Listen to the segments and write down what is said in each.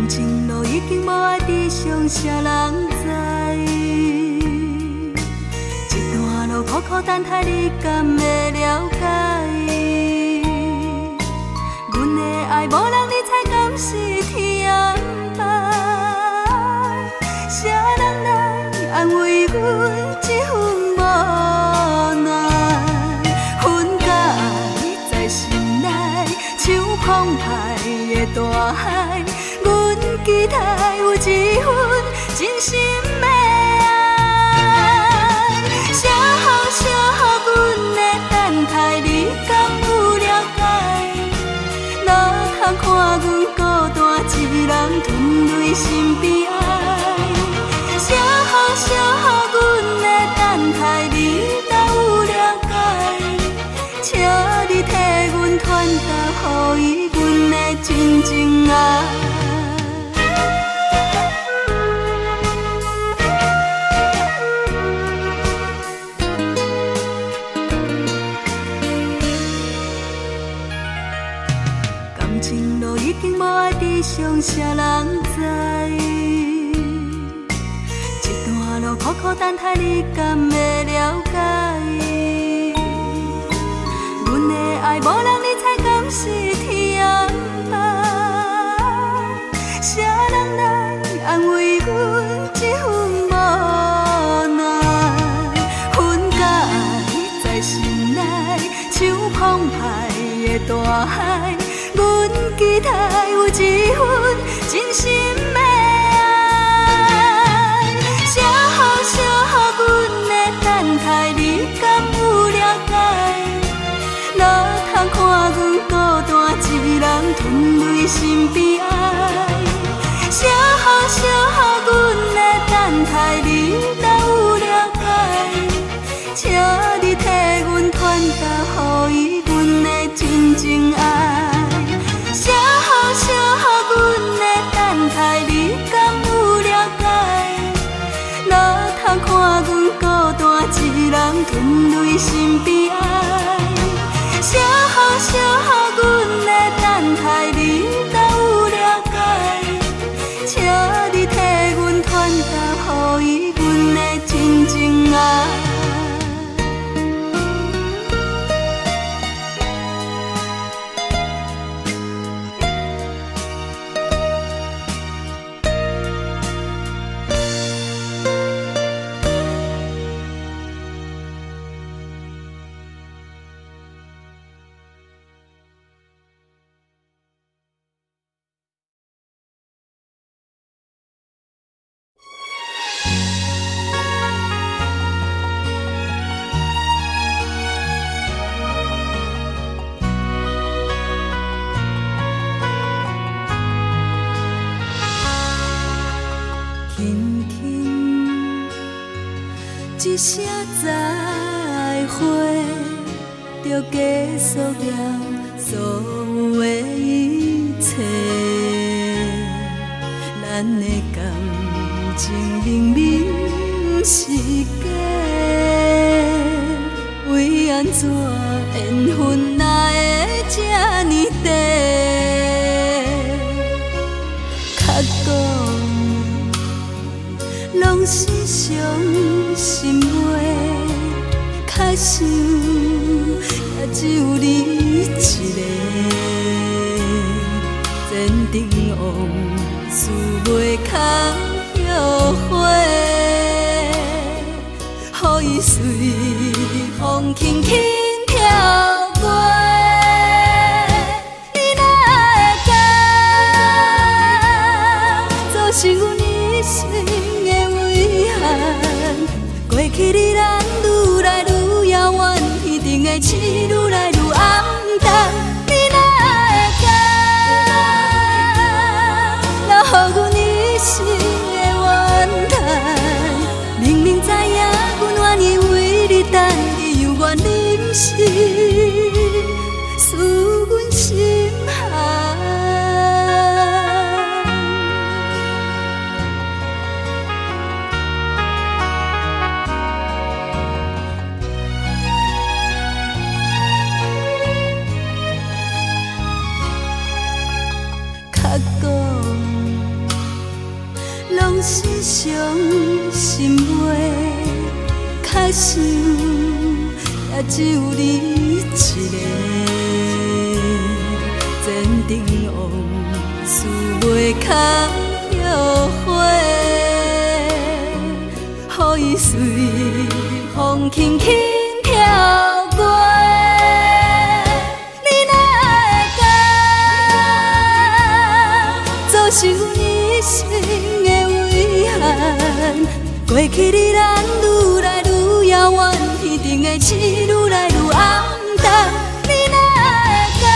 感情路已经无爱知，伤啥人知？一段路苦苦等待，你敢会了解？阮的爱无人理睬，敢是天安排？啥人来安慰阮这份无奈？分甲爱在心内，像澎湃的大海。阮期待有一份真心的爱，写好写好，阮的等待，你敢有了解？哪通看阮孤单一人吞泪心悲哀？写好写好，阮的等待，你若有了解？请你替阮传达，予伊阮的真情爱。感情路已经无爱知，伤啥人知？一段路苦苦等待，你敢会了解？阮的爱无人理睬，敢是天安排？啥人来安慰阮这份无奈？分甲爱在心内，像澎湃的大海。阮期待有一份真心的爱，写好写好，阮的等待，你敢有了解？哪通看阮孤单一人吞泪心悲哀？写好写好，阮的等待，你若有了解？请你替阮传达，予伊阮的真情爱。写好写好，阮的等待，你敢有了解？哪通看阮孤单一人吞泪心悲哀？写好写好，阮的等待，你若有了解？请你替阮传达，予伊阮的真情爱。一声再会，就结束了所有的一切。咱的感情明明是假，为安怎缘分来会这呢短？较讲拢是伤心话，假想也只有你一个，坚定往事袂空后悔，予伊随风轻轻飘过。你哪会敢造成阮一生的遗憾？过去的咱愈来愈遥远，天顶的星愈来愈暗淡。你哪会敢留予阮一生的怨叹？明明知影阮愿意为你等，你又愿忍心使阮心寒。较讲是伤心话，假想也只有你一个。前程往事袂堪后悔，予伊随风轻轻飘过。你哪会敢做是阮一生的遗憾？过去的咱愈来愈遥远，天顶的星愈来愈暗淡。你哪会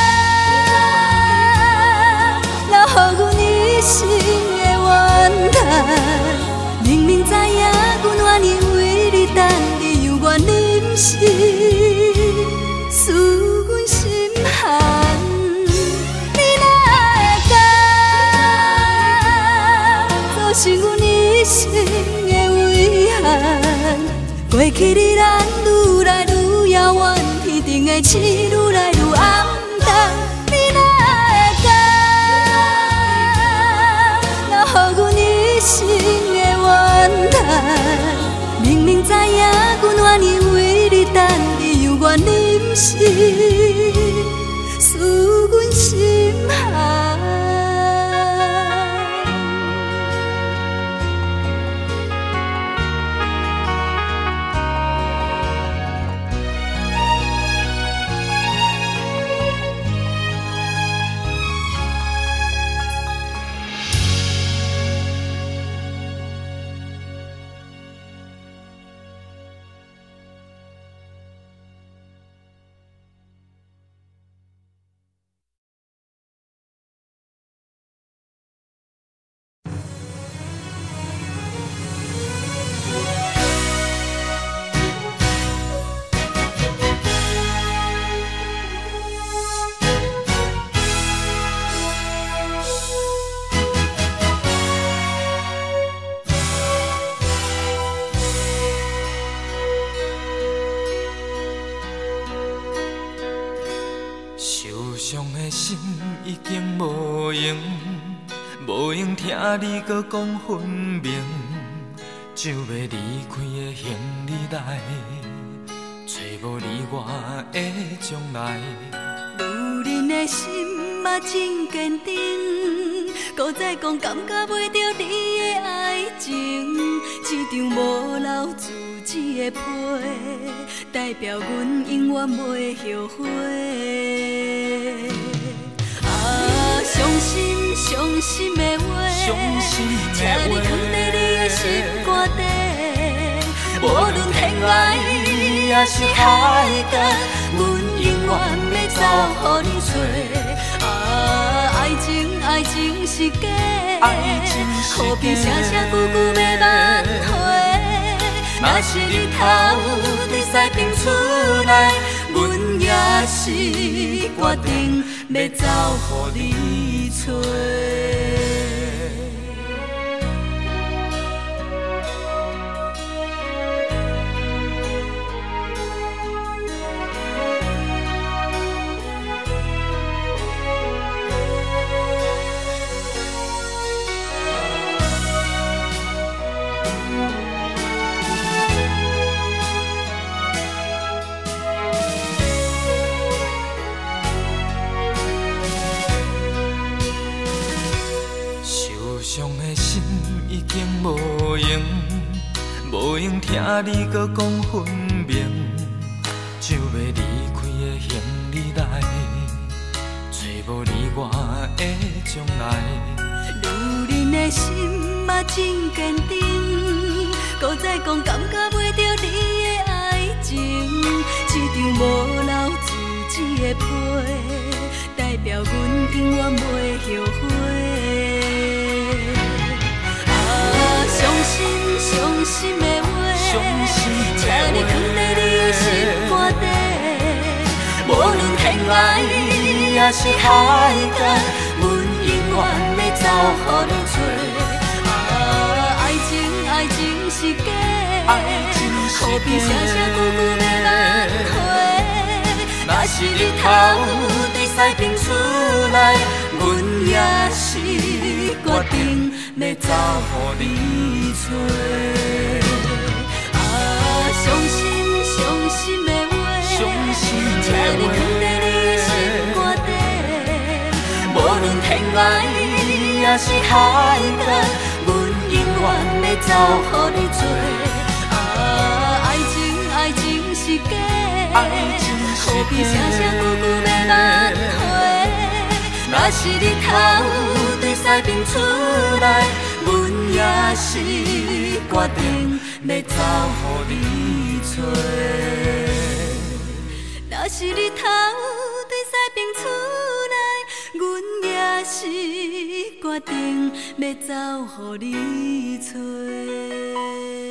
敢留予阮一生的怨叹？明明知影阮愿意为你等，你犹原忍心使阮心寒。你哪会敢做是阮一生的遗憾？过去的咱愈来愈遥远，天顶的星愈来愈暗淡。你哪会敢留予阮一生的怨叹？明明知影阮愿意为你等，你犹原忍心使阮心寒。 已经无用，无用听你搁讲分明，就要离开的行李来，找无你我的将来。 女人的心嘛真坚定，搁再讲感觉袂到你的爱情，一张无留自己的批，代表阮永远袂后悔。伤心伤心的话，请你藏在你的心肝底。无论天涯也是海角，阮永远要走予你找。爱情是假，可比声声句句要挽回。若是日头在西边出来，阮也是决定要走予你找。 伤的心已经无用，无用听你搁讲分明，就要离开的行李来，找无你我的将来。 女人的心嘛真坚定，搁再讲感觉袂到你的爱情，一张无留自己的批，代表阮永远袂后悔。伤心的话，请你藏在你的心肝底。无论天涯也是海角，阮永远要走予你找。爱情是假，可比声声句句要挽回。若是日头在西边出来，阮也是决定要要走予你找。 伤心的话，请你藏在你的心肝底。无论天涯还是海角，阮永远要走予你做。爱情是假，何必声声句句要挽回？若是日头对西边出来，阮也是决定要走予你找。若是日头对西边出来，阮也是决定要走予你找。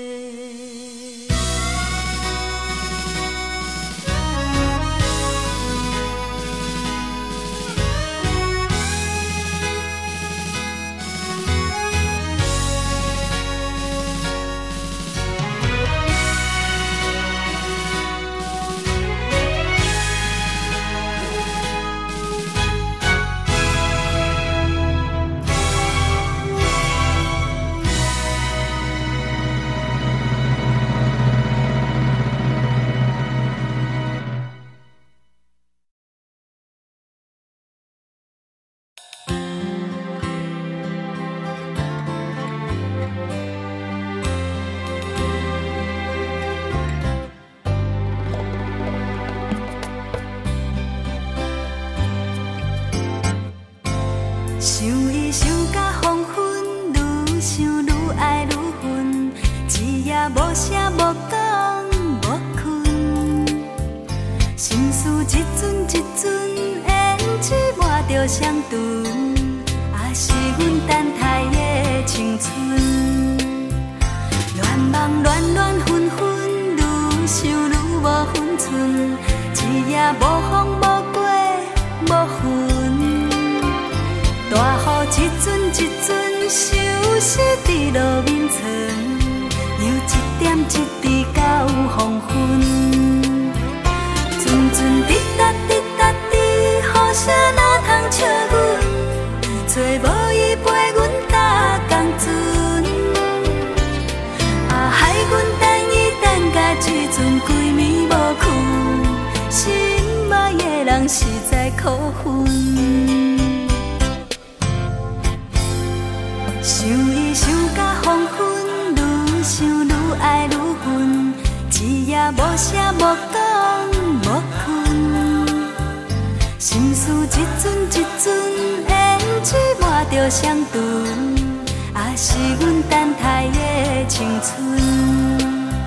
想伊想甲黄昏，愈想愈爱愈恨，一夜无声无讲无困，心事一阵一阵，胭脂抹着双唇，也是阮等待的青春。乱梦乱乱纷纷，愈想愈无分寸，一夜无风无果无云。大雨一阵一阵，消失伫路面层，又一点一滴到黄昏。阵阵滴答滴答滴，雨声哪通笑阮？找无伊陪阮搭同船，害阮等伊等甲水准规暝无困，心爱的人实在可恨。想伊想甲黄昏，愈想愈爱愈恨，一夜无声无讲无困，心事一阵一阵，胭脂抹着双唇，也是阮等待的青春。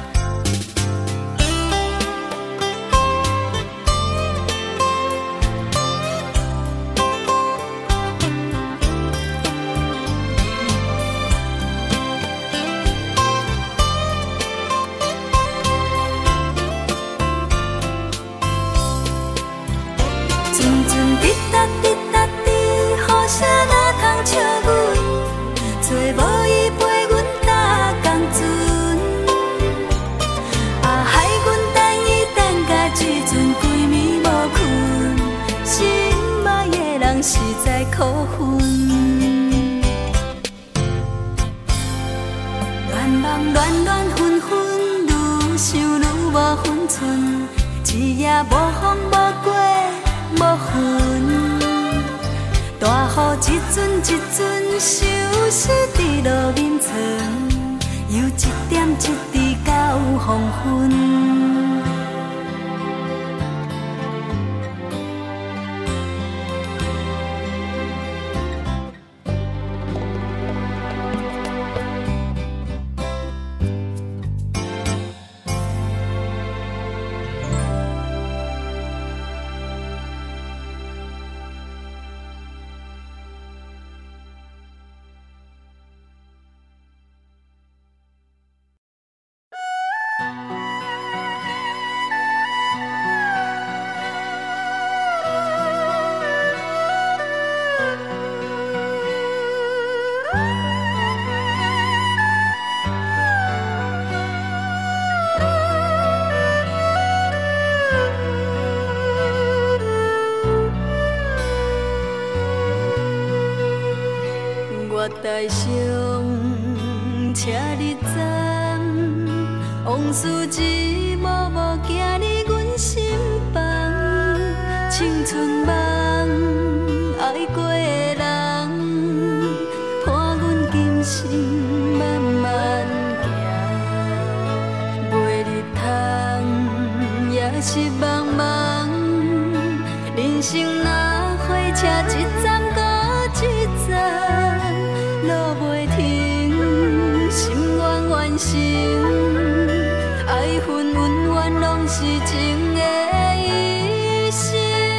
实在可恨，乱梦乱乱纷纷，愈想愈无分寸，一夜无风无果无云，大雨一阵一阵，消失伫路面层，又一点一滴到黄昏。 我台上车日站，往事一幕幕行入阮心房。青春梦，爱过的人，伴阮今生慢慢行。袂日通，也是茫茫，人生若火车一站搁一站，路袂停，心愿完成，爱恨恩怨拢是情的一生。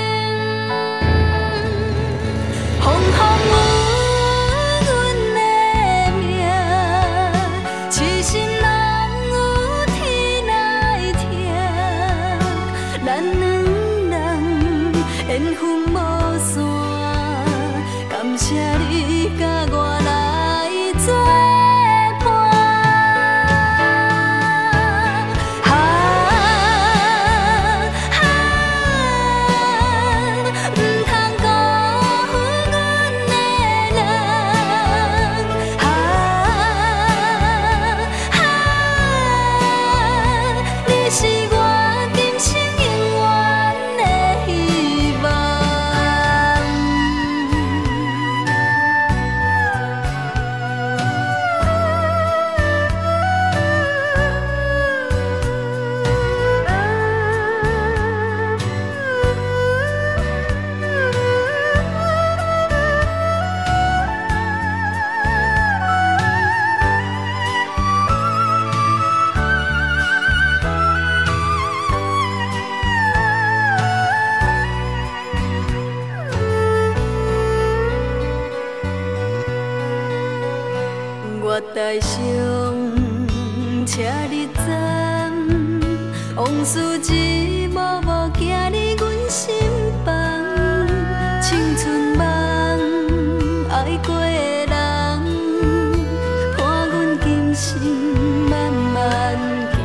风风雨阮的命，痴心人有天来听，咱两人缘分无散，感谢你甲我来作伴。不通辜负阮的人，你是我今生永远的希望。我台上车日站，往事一幕幕行入阮心房。青春梦，爱过的人，伴阮今生慢慢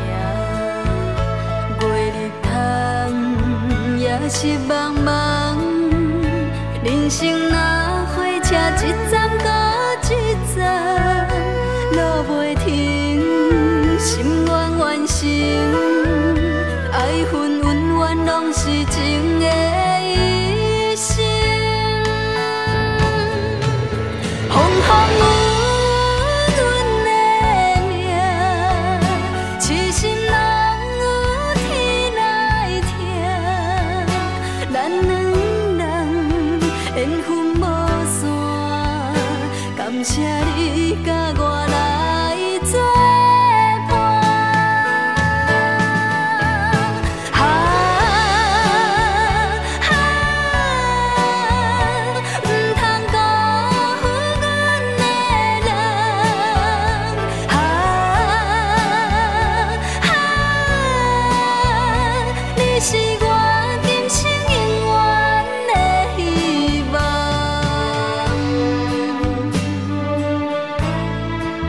行。袂日通，也是茫茫，人生若火车一站搁一站。路袂停，心愿完成，爱恨恩怨拢是情的一生。风风雨阮的命，痴心人有天来听，咱两人缘分无散，感谢你甲我来作伴。不通辜负阮的人，你是我今生永远的希望。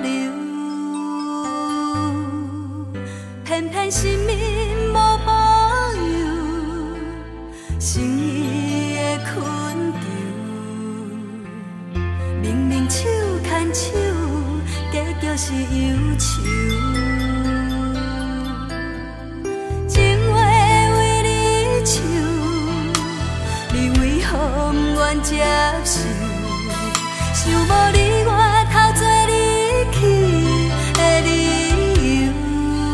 留，偏偏生命无保佑，心意的困囚，明明手牵手，结局是忧愁。情话为你唱，你为何不愿接受？想无你我头做离去的理由，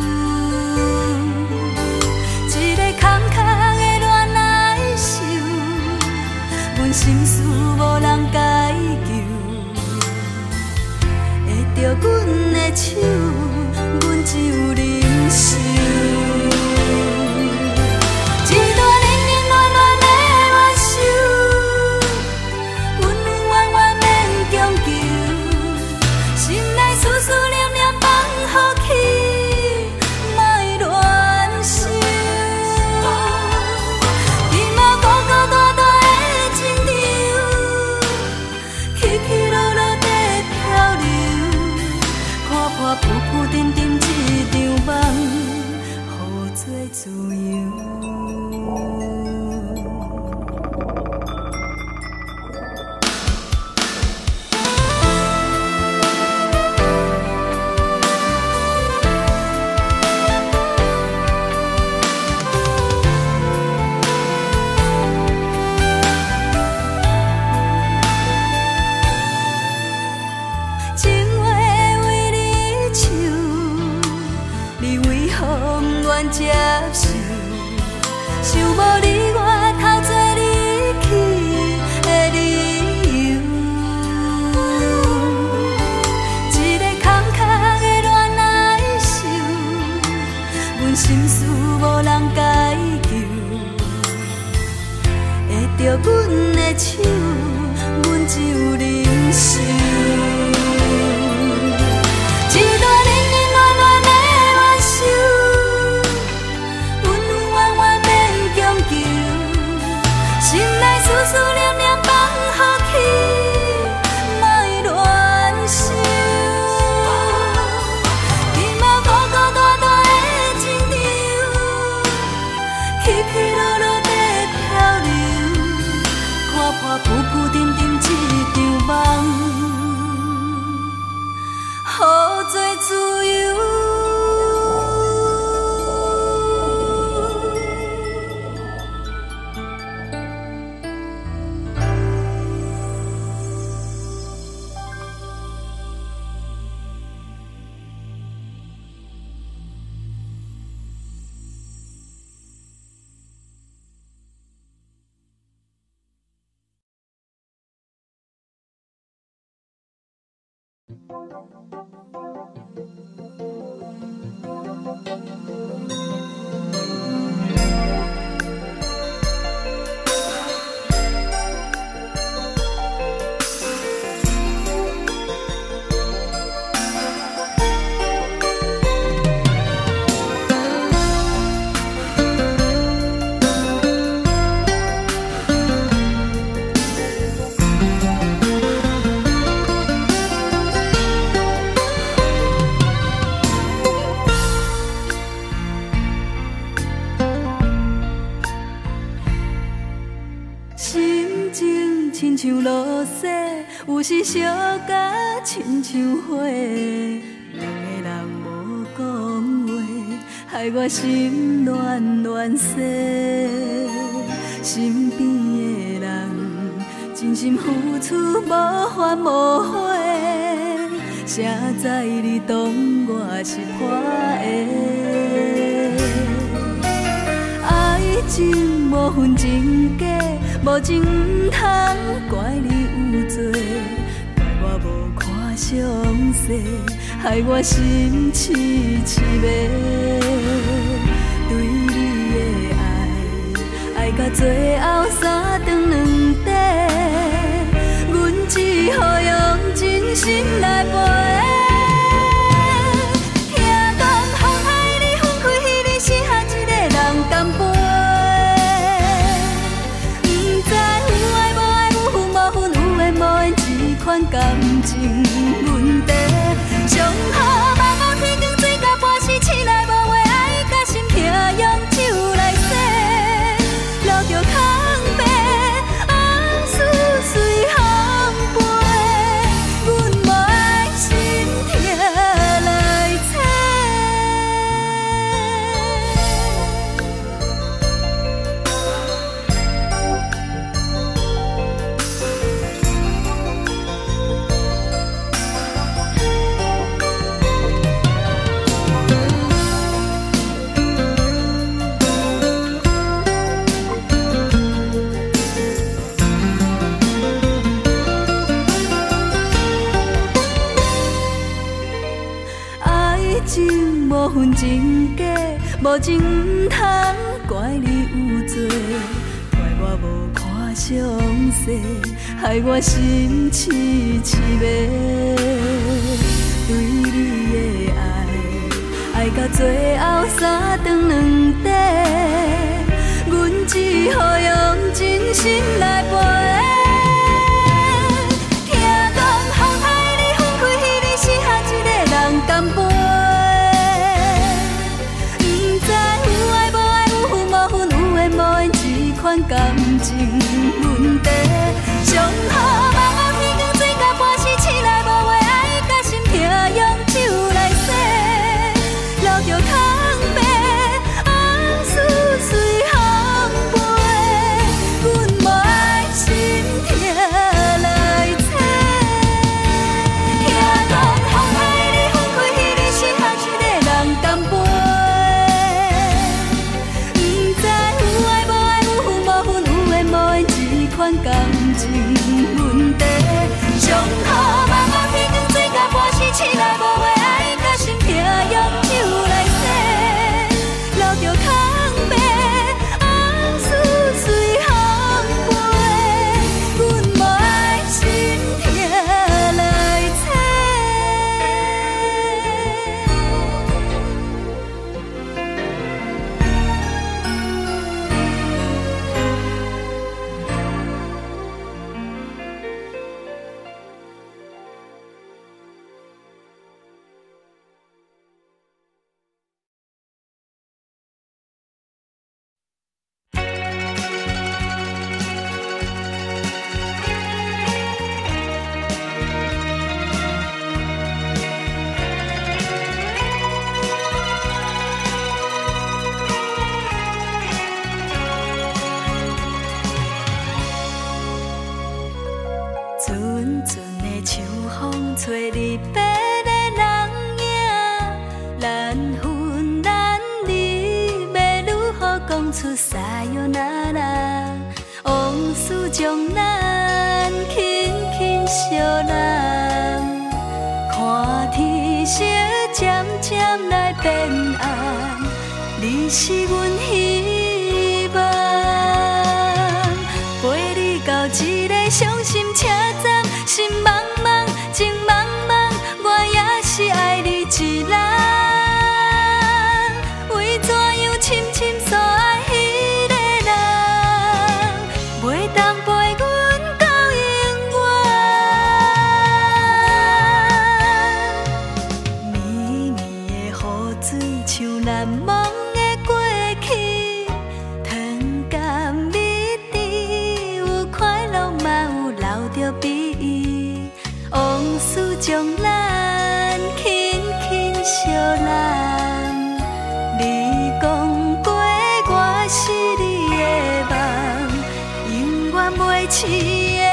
一个空空的恋爱受，阮心事无人解救，会着阮的手，阮只有忍受。自由。情话为你唱，你为何不愿接受？想无你我头做离去的理由，一个空空的恋爱受，阮心事无人解救，会着阮的手，阮只有忍受。思念念放下去，莫乱想。你无孤孤单单的情场，起起落落在漂流，看破浮浮沉沉一场梦，好做自由。亲像落雪，有时烧甲亲像火。两个人无讲话，害我心乱乱世。身边的人真心付出无怨无悔，谁知你当我是破的？爱情无分真假。无情不通怪你有罪，怪我无看详细，害我心痴痴迷。对你的爱到最后三顿两地，阮只好用真心来陪。听讲风海里分开，你是下一个人甘陪。无缘，只款感情问题，寂情无分真假，无情毋通怪你有罪，怪我无看详细，害我心痴痴迷。对你的爱到最后三顿两底，阮只好用真心来陪。听讲风海里分开，彼日是下一个人甘陪。不知有爱无爱，有分无分，有缘无缘，这款感情问题。上好梦后天光，醉到半时，醒来无话，爱甲心痛，用酒来洗，留着空白，往事随风飞，阮无爱心痛来找。听讲风海里分开，彼日是下一个人甘陪。不知有爱无爱，有分无分，有缘无缘，这款感情问题。上好梦后天光，醉到半时，醒来无话，爱甲心痛，用酒来洗，留着空白，往事随风飞，阮无爱心痛来找。阵阵的秋风吹离别的人影，难分难离，要如何讲出撒哟那拉？往事将咱轻轻相揽，看天色渐渐来变暗，你是阮希望，陪你到一个伤心车站，心茫茫，情茫茫，我也是爱你一人。为怎样深深所爱迄个人，袂当陪阮到永远。绵绵的雨水像难忘的过去，糖甘蜜甜，有快乐嘛有留着悲意，往事将咱轻轻相揽。你讲过我是你的梦，永远袂试的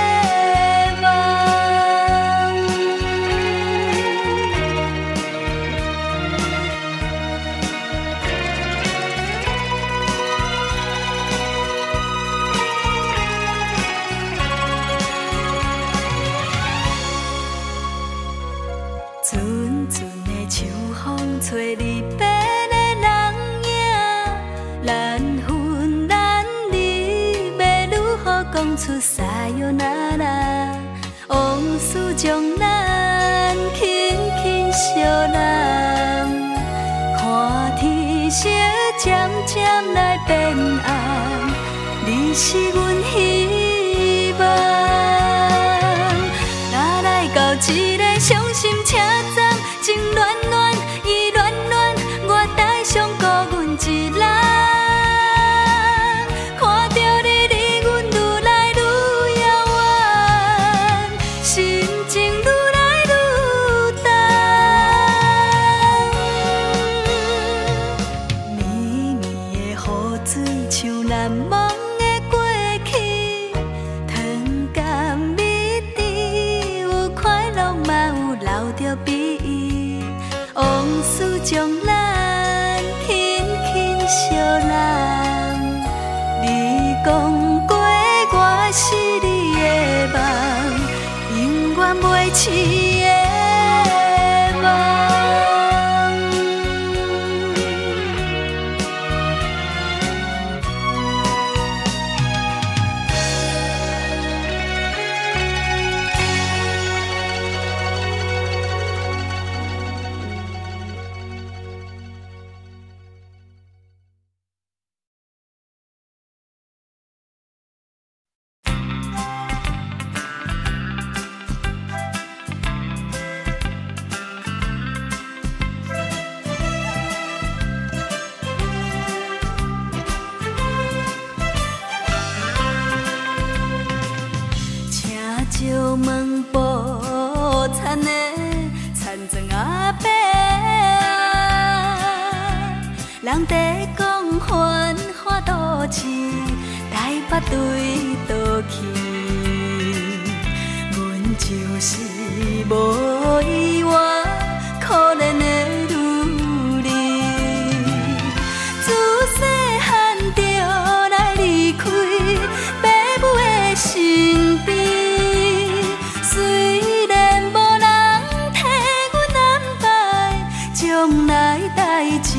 阵阵的秋风吹离别的人影，难分难离，要如何讲出撒哟那拉？往事将咱轻轻相揽，看天色渐渐来变暗，你是阮希望。哪来到一个伤心车站，情乱乱，意乱乱，我带上孤阮一人。看着你离阮愈来愈遥远，心情愈来愈重。绵绵的雨水像难忘的过去，糖甘蜜甜，有快乐嘛有留着悲意，往事将咱轻轻相揽。你讲过我是你的梦，永远袂试的梦。 阿伯啊，人在讲繁华都市，台北对倒去，阮就是无依偎可怜的女儿，自细汉就来离开爸母的身边，虽然无人替阮安排将来代志，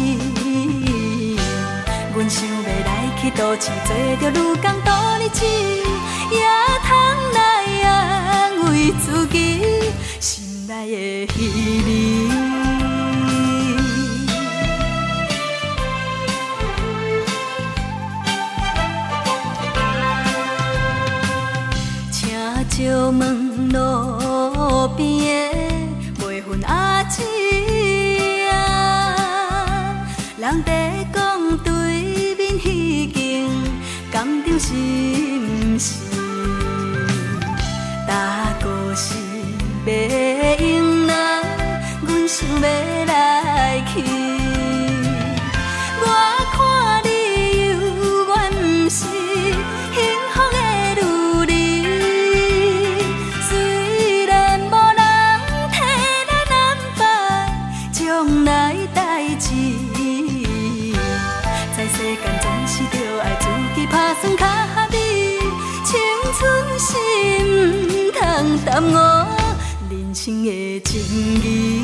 阮想要来去都市，做着女工度日子，也通来安慰自己心内的稀微。请借问路边的卖粉阿姊啊，人在讲对面迄间工厂是毋是？大哥是要用人，阮想要来去。我看你有缘，毋是幸福的女儿。虽然无人替咱安排将来代志，在世间总是着爱自己打算较合理。青春是毋通耽误人生的情义。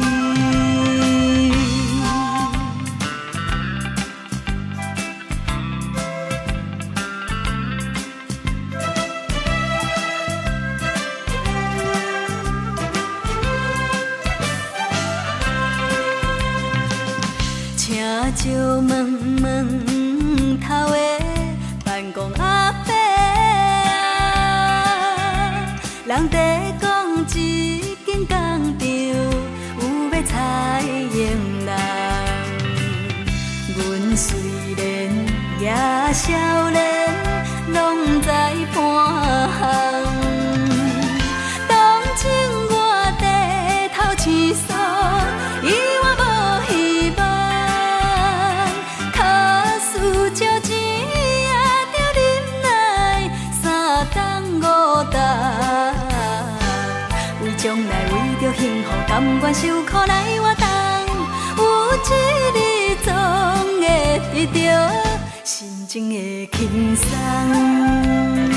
请借问问头的办公阿伯啊，人在讲一间工厂有要裁员人，阮虽然也少年，拢知半项。当前我低头青山，伊我无希望，卡输借钱也着忍耐3冬5冬，为将来为着幸福，甘愿受苦来活动，有一日总会得到心情的轻松。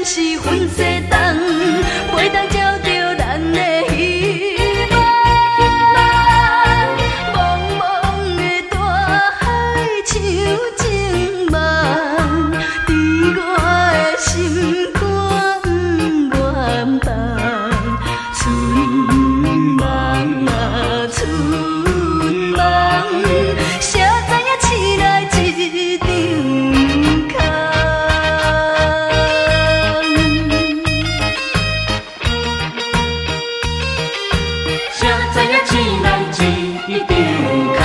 时分西东，袂当照着咱的希望。茫茫的大海像情梦，伫我的心肝远放。春梦啊，春梦，谁知影醒来一场空。谁知影醒来一场空。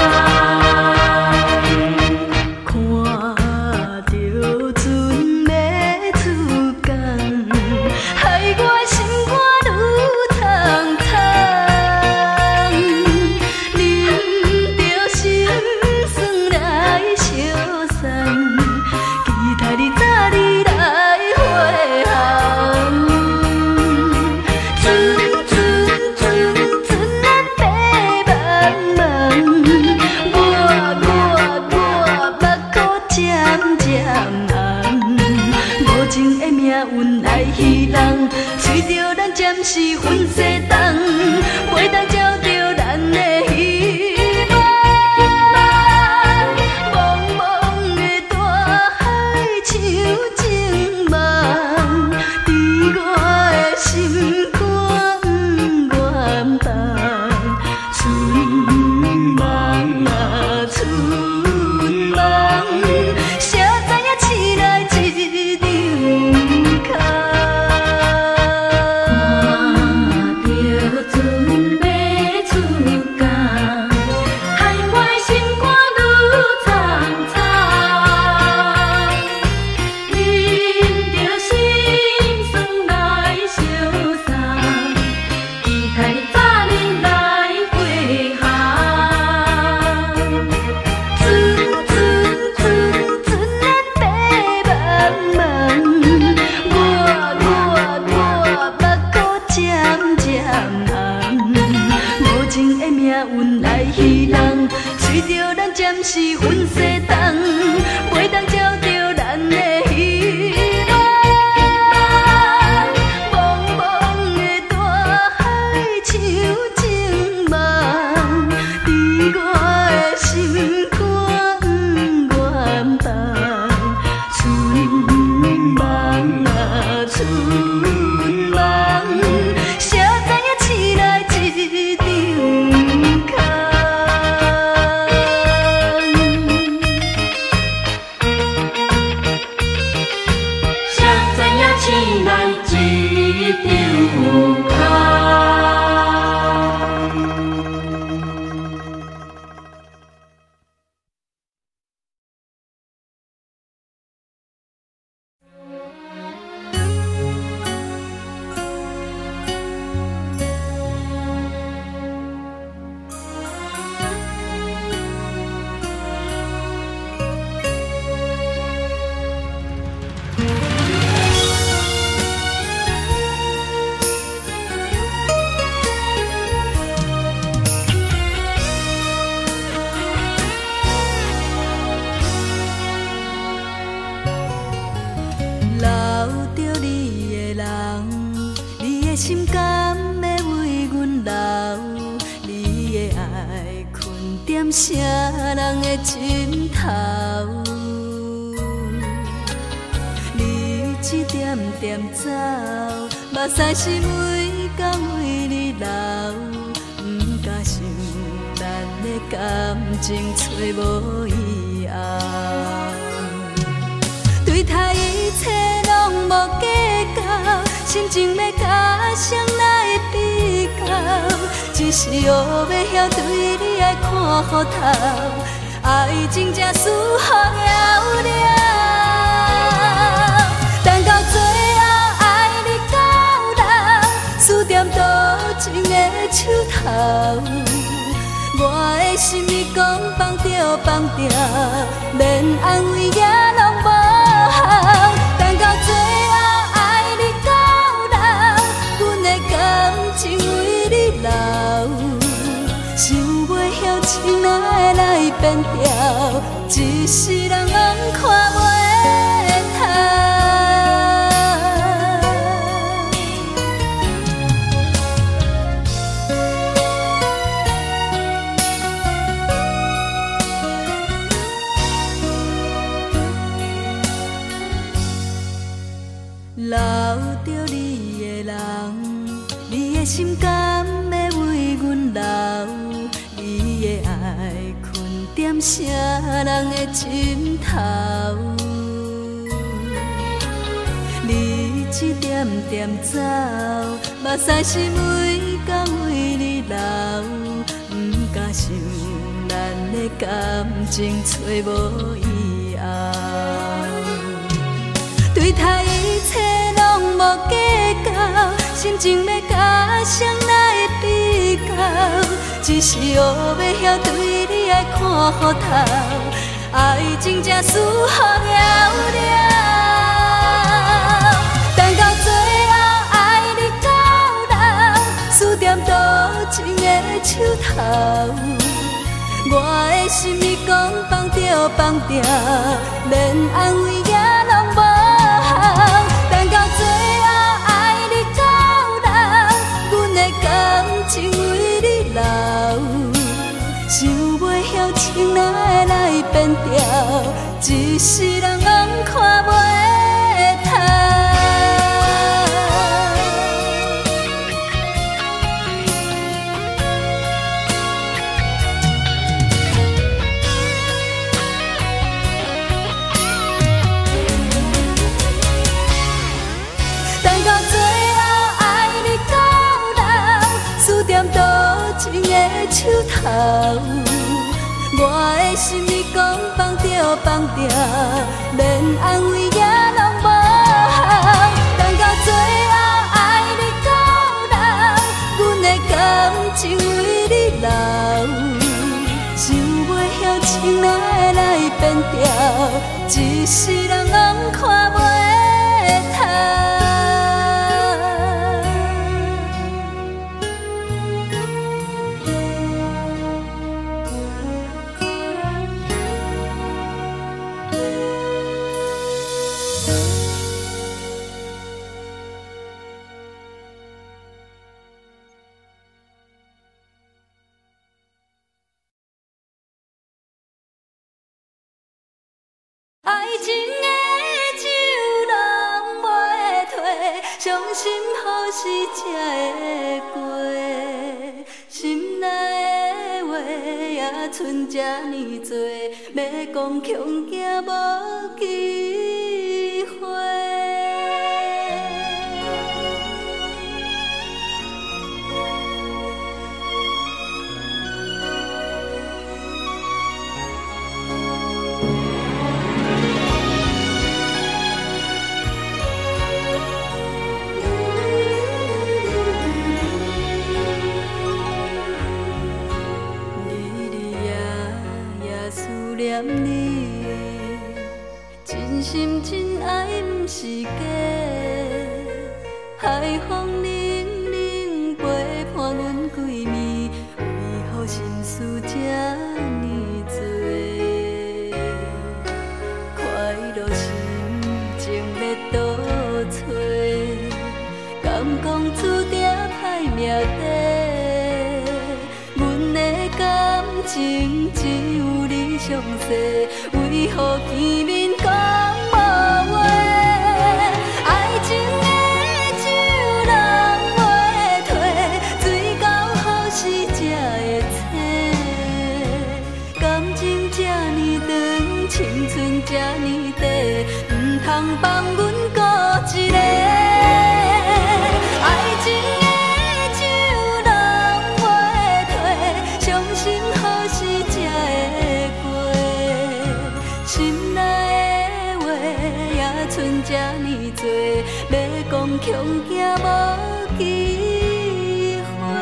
看着船要出港，害我心肝愈苍苍。啉着心酸来相送，期待你早日来回航。春春春春啊，白茫茫，我目眶渐渐红。无情的命运来戏弄，随着咱暂时分西东，袂当照着咱的希望。茫茫的大海像情梦，伫我的心肝远放。春梦啊，春梦，谁知影醒来一场空。看着船要出港，害我的心肝愈苍苍。啉着心酸来相送，期待你早日来回航。春春春春啊，白茫茫，我目眶渐渐红。无情的命运来戏弄，随着咱暂时分西东，袂当照着咱的希望。茫茫的大海像情梦，伫我的心肝远放。春梦啊，春梦，谁知影醒来一场空。谁知影醒来一场空。留着你的人，你的心甘要为阮留，你的爱困踮啥人的枕头？你一点点走，目屎是每天为你流，不敢想咱的感情找无以后。对他一切拢无计较，心情要甲谁来比较？只是学要晓对你爱看糊头，爱情才输予了了。等到最后爱你到老，输点多情的手头。我的心你讲放着放着，免安慰也拢无效。等到最后爱你到老，阮的感情为你留，想袂晓怎来变调，一世人拢看袂透。 甘要为阮留，你的爱困踮啥人的枕头？你一点点走，目屎是每天为你流，不敢想咱的感情找无以后。对待一切拢无计较，心情要甲谁来会比较？只是学要晓对你爱看糊头，爱情才输予了了。等到最后爱你到老，输点多情的手头。我的心你讲放着放着，连安慰也拢无效。等到最后爱你到老，阮的感情为你留，想袂晓情哪会来变调，一世人拢看袂透。情的手头，我的心你讲放着放着，连安慰也拢无效。等到最后爱你到老，阮的感情为你留，想袂晓情哪会来变调，一世人拢看袂透。爱情的酒拢袂退，伤心好事才会过。心内的话也剩这呢多，要讲恐惊无机会。念你，真心真爱不是假，海风冷冷陪伴阮几暝，为何心事这呢多？快乐心情要倒找，敢讲注定歹命底？阮的感情只有你上多，为何见面讲无话？爱情的酒人袂退，水到好时才会醒。感情这呢长，青春这呢短，唔通放阮孤一个。爱情的酒人袂退，伤心好时才会过。心内的话也剩这呢多，要讲恐惊无机会。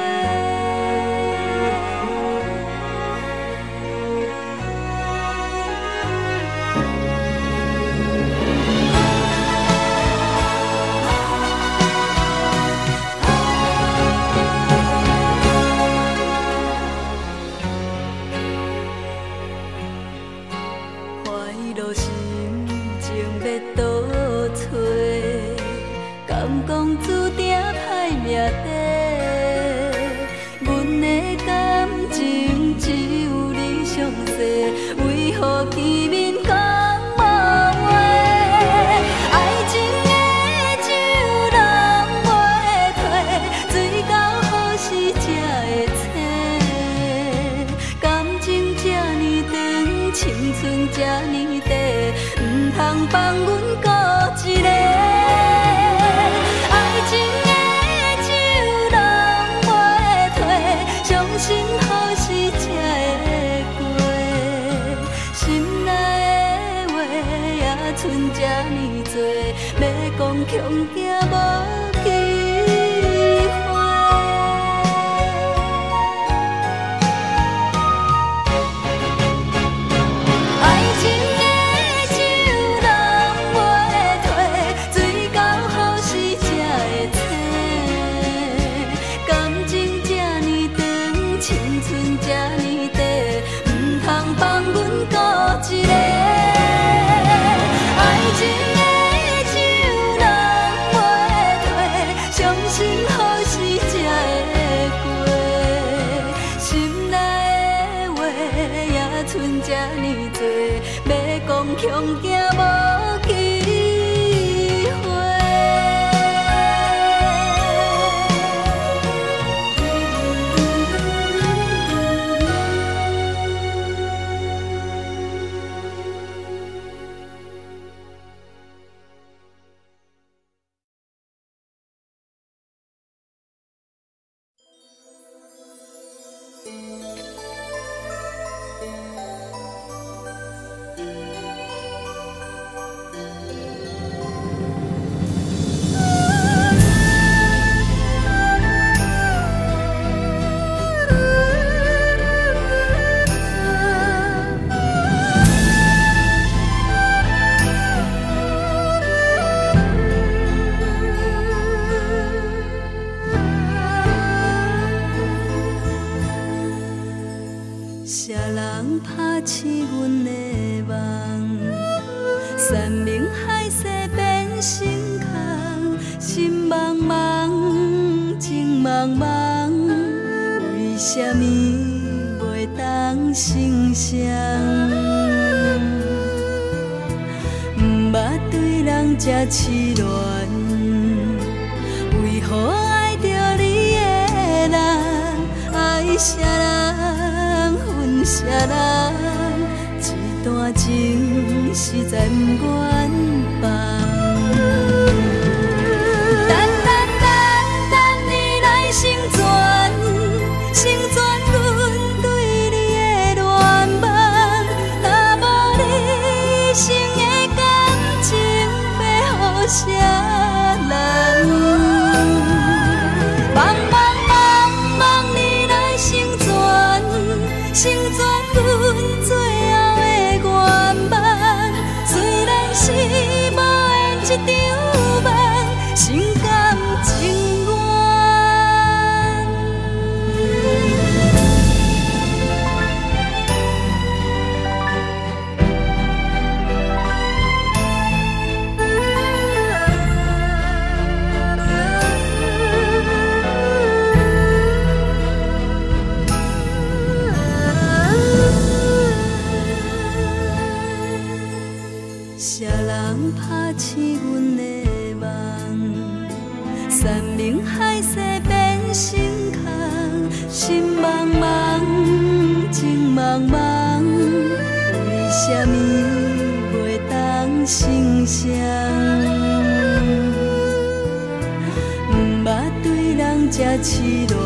快乐心情要倒找，敢讲注定歹命底？阮的感情只有你上多，为何见面讲无话？爱情的酒人袂退，水到好时这呢短，唔通放阮孤一个。爱情的酒拢袂退，相信好事才会过。心内的话也剩这呢多，要讲恐惊无机会。爱情的酒拢袂退，醉到好时才会醒。感情这呢长，青春这呢短，唔通放阮孤一个。爱情的酒拢袂退，相信好事才会过。心内的话也剩这呢多，要讲恐惊无机会。谁人拍醒阮的梦？山明海誓变成空，心茫茫，情茫茫，为什么袂当成双？毋捌对人这痴恋，为何爱着你的人？爱啥人？恨啥人？一段情实在不愿放。等你来成全，成全阮对你的恋梦。若无你一生的感情，要予啥人？望你来成全阮最后的愿望，虽然是无缘一场梦，心甘情愿。谁人拍醒阮的梦？山明海誓变成空，心茫茫，情茫茫，为什么袂当成双？毋捌对人这痴恋，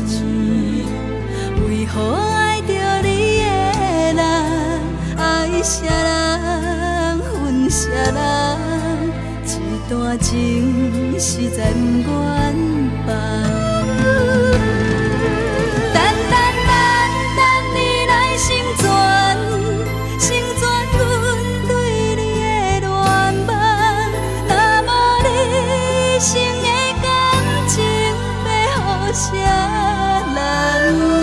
为何爱着你的人？爱啥人？恨啥人？一段情实在不愿放。等你来成全，成全阮对你的恋梦。若无你一生的感情，要予啥人？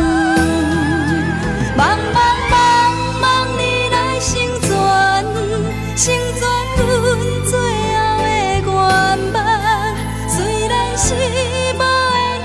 望你来成全，成全阮最后的愿望。虽然是无缘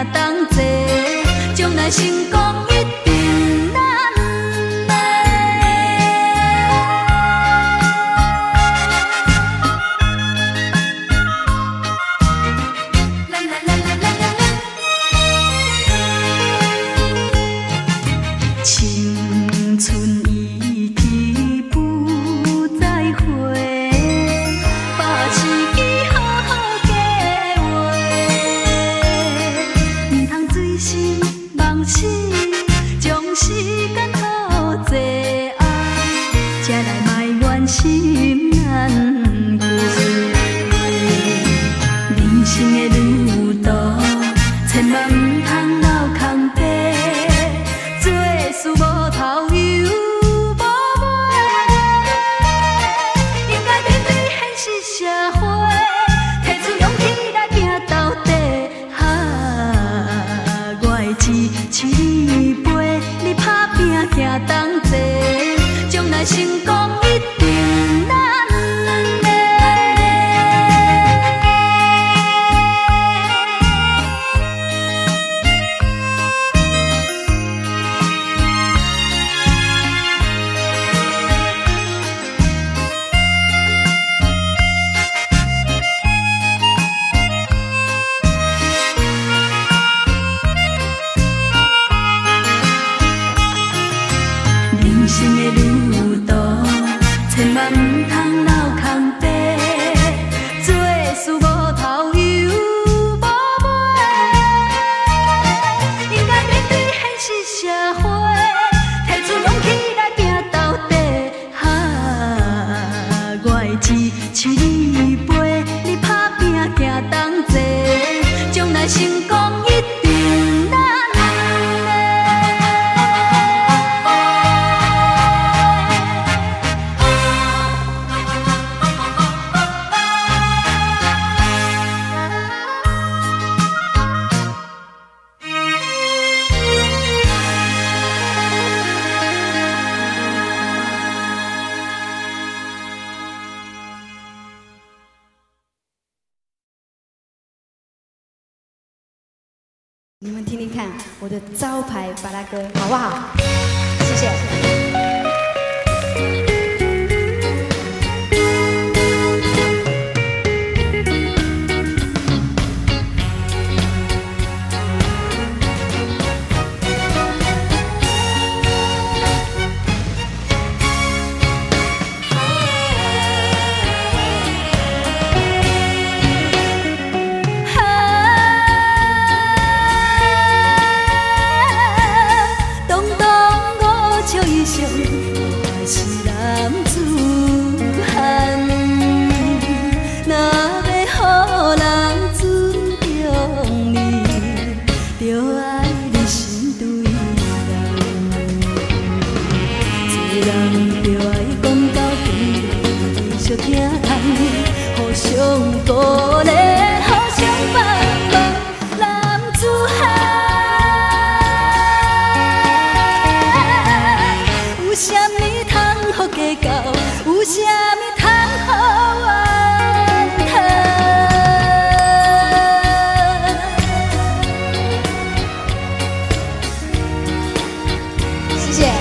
同齐，将来成功一定咱的。啦啦啦啦啦啦啦，青春已去不再回，把自己好好计划，唔通醉心梦死，将时间拖坐爱，才来埋怨心难过。人生的旅途，千万唔通留空白，做事无头又无尾，应该面对现实社会，提出勇气来拼到底。我会支持你陪，你打拼行同齐，将来成功一定咱两个。人生的旅途，千万唔通留空白，做事无头又无尾，应该面对现实社会，提出勇气来拼到底。我会支持你陪，你打拼行同齐，将来成功一定咱两个。 你们听听看我的招牌巴拉歌，好不好？谢谢。 我是男子汉，若要予人尊重你，就爱你心对人。做人就爱讲到底，小疼痛，互相鼓励，互相帮忙，男子汉。有啥物通好计较？有啥物通好怨叹？谢谢。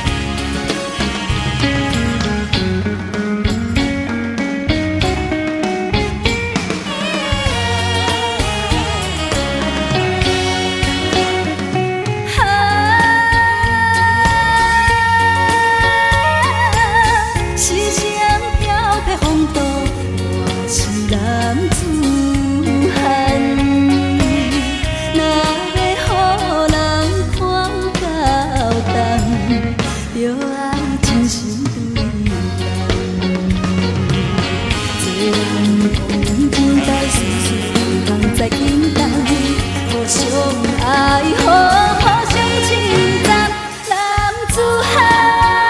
男子汉，若要予人看到重，就爱真心对人。做人讲真代事事，不通再紧张，互相爱护，互相称赞。男子汉。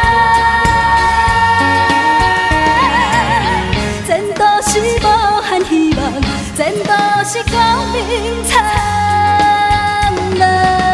是无限希望，前途是光明灿烂。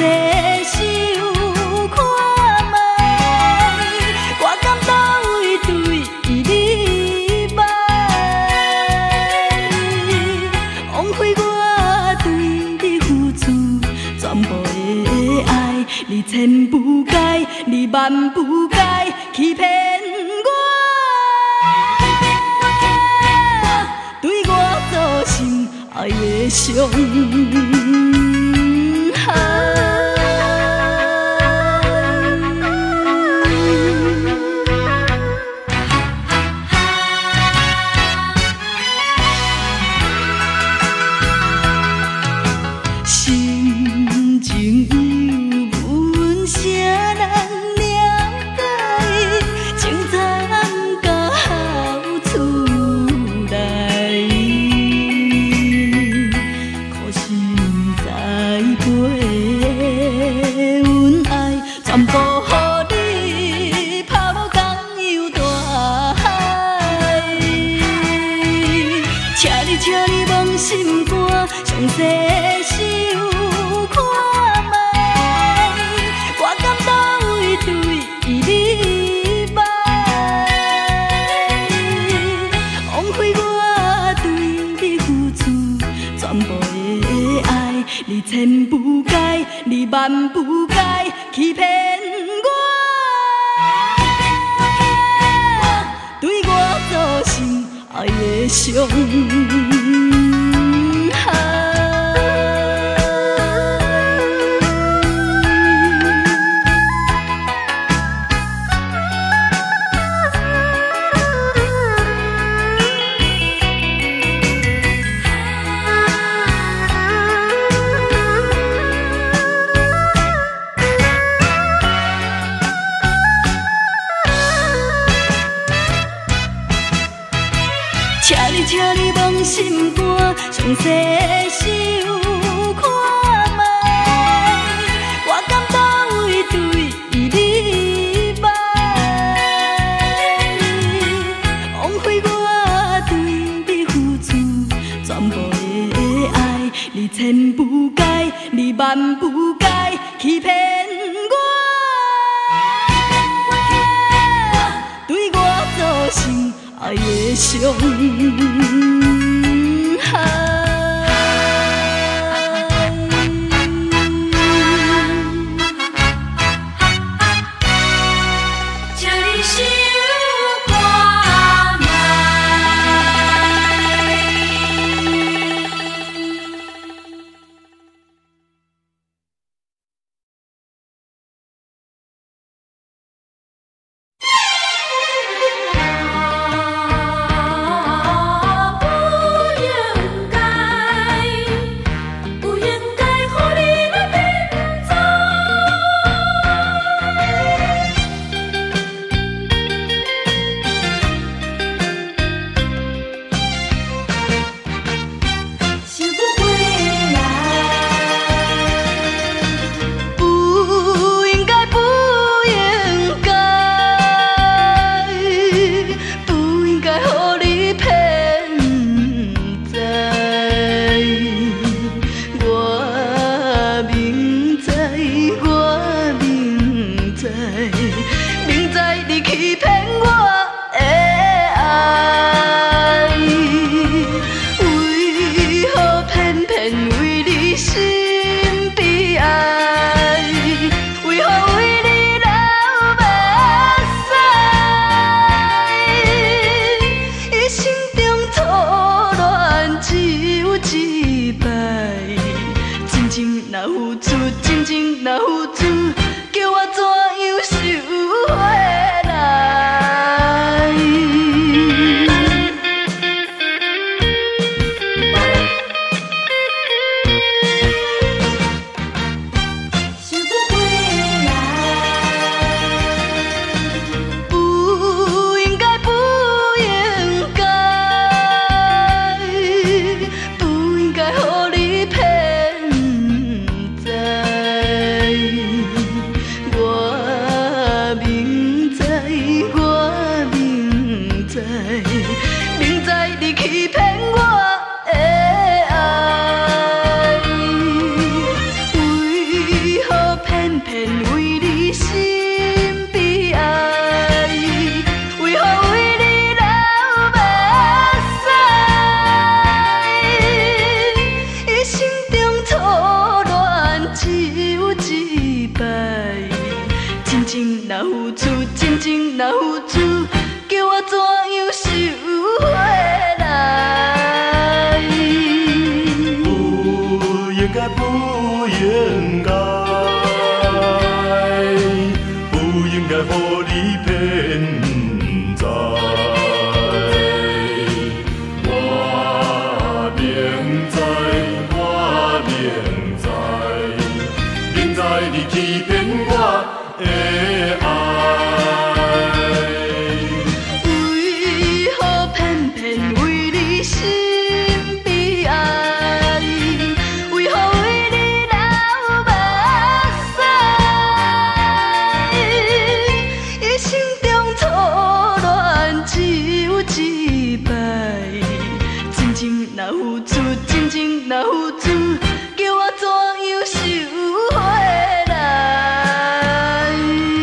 细想看卖，我甘倒位对你歹，枉费我对你付出全部的爱，你千不该，你万不该欺骗我，对我造成爱的伤害。心情有阮啥人了解，情参到好厝来，可是不知陪阮爱，全部予你抛共游大海。请你忘心肝，详细想看卖，我甘倒位对你歹，枉费我对你付出全部的爱，你千不该，你万不该欺骗我，对我造成爱的伤害。请你忘心肝，详细想看卖，我甘倒位对你歹，枉费我对你付出全部的爱，你千不该，你万不该欺骗我，对我造成爱的伤害。请你想看卖。 真情若付出，真情若付出，叫我怎样收回来？ 不应该，不应该，不应该予你骗在。我明知，我明知，明知你欺骗我的爱， 为何偏偏为你心悲哀？为何为你流目屎？一生中错乱只有一摆，真情若付出，真情若付出，叫我怎样收回来？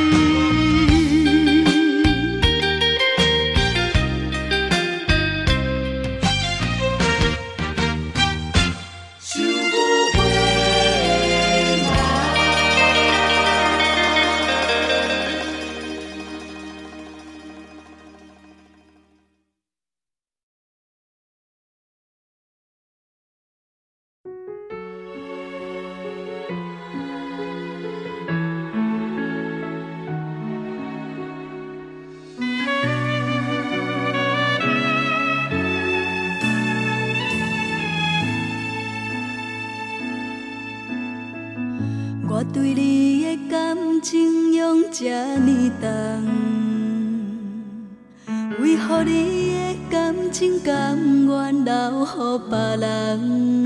收不回来。我对你的感情用这呢重，为何你的感情甘愿留予别人？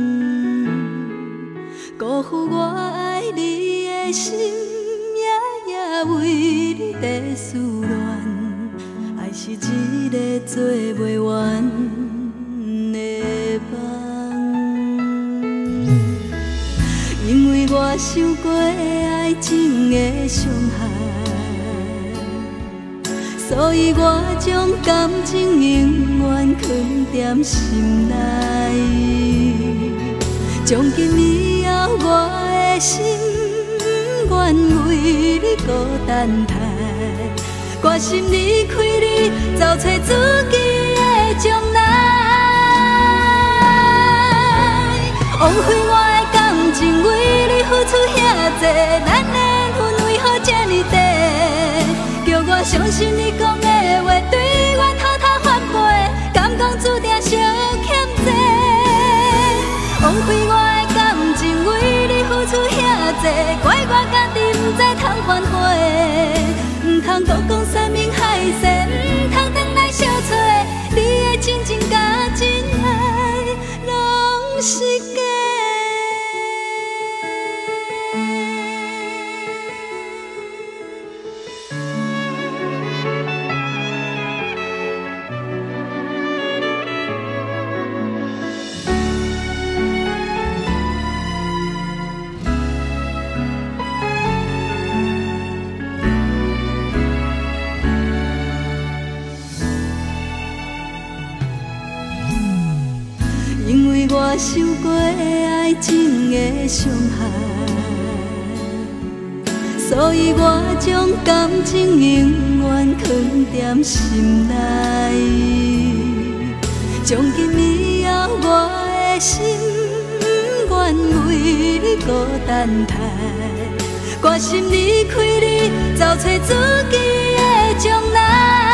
辜负我爱你的心，夜夜为你在思恋，爱是一个做袂完的梦。因为我受过爱情的伤害，所以我将感情永远藏在心内。从今以后，我的心愿为你孤单待，决心离开你，找找自己的将来。枉费我的感情，为你付出遐多，咱的缘分为何这呢短？叫我相信你讲的话，对我偷偷反背，敢讲注定相欠债。枉费我的感情，为你付出遐多，怪我家己不知通反悔，唔通多讲山盟海誓，唔通回来相找，你的真情甲真爱，拢是假。因为我受过爱情的伤害，所以我将感情永远藏在心内。从今以后，我的心愿为你孤单待，决心离开你，找找自己的将来。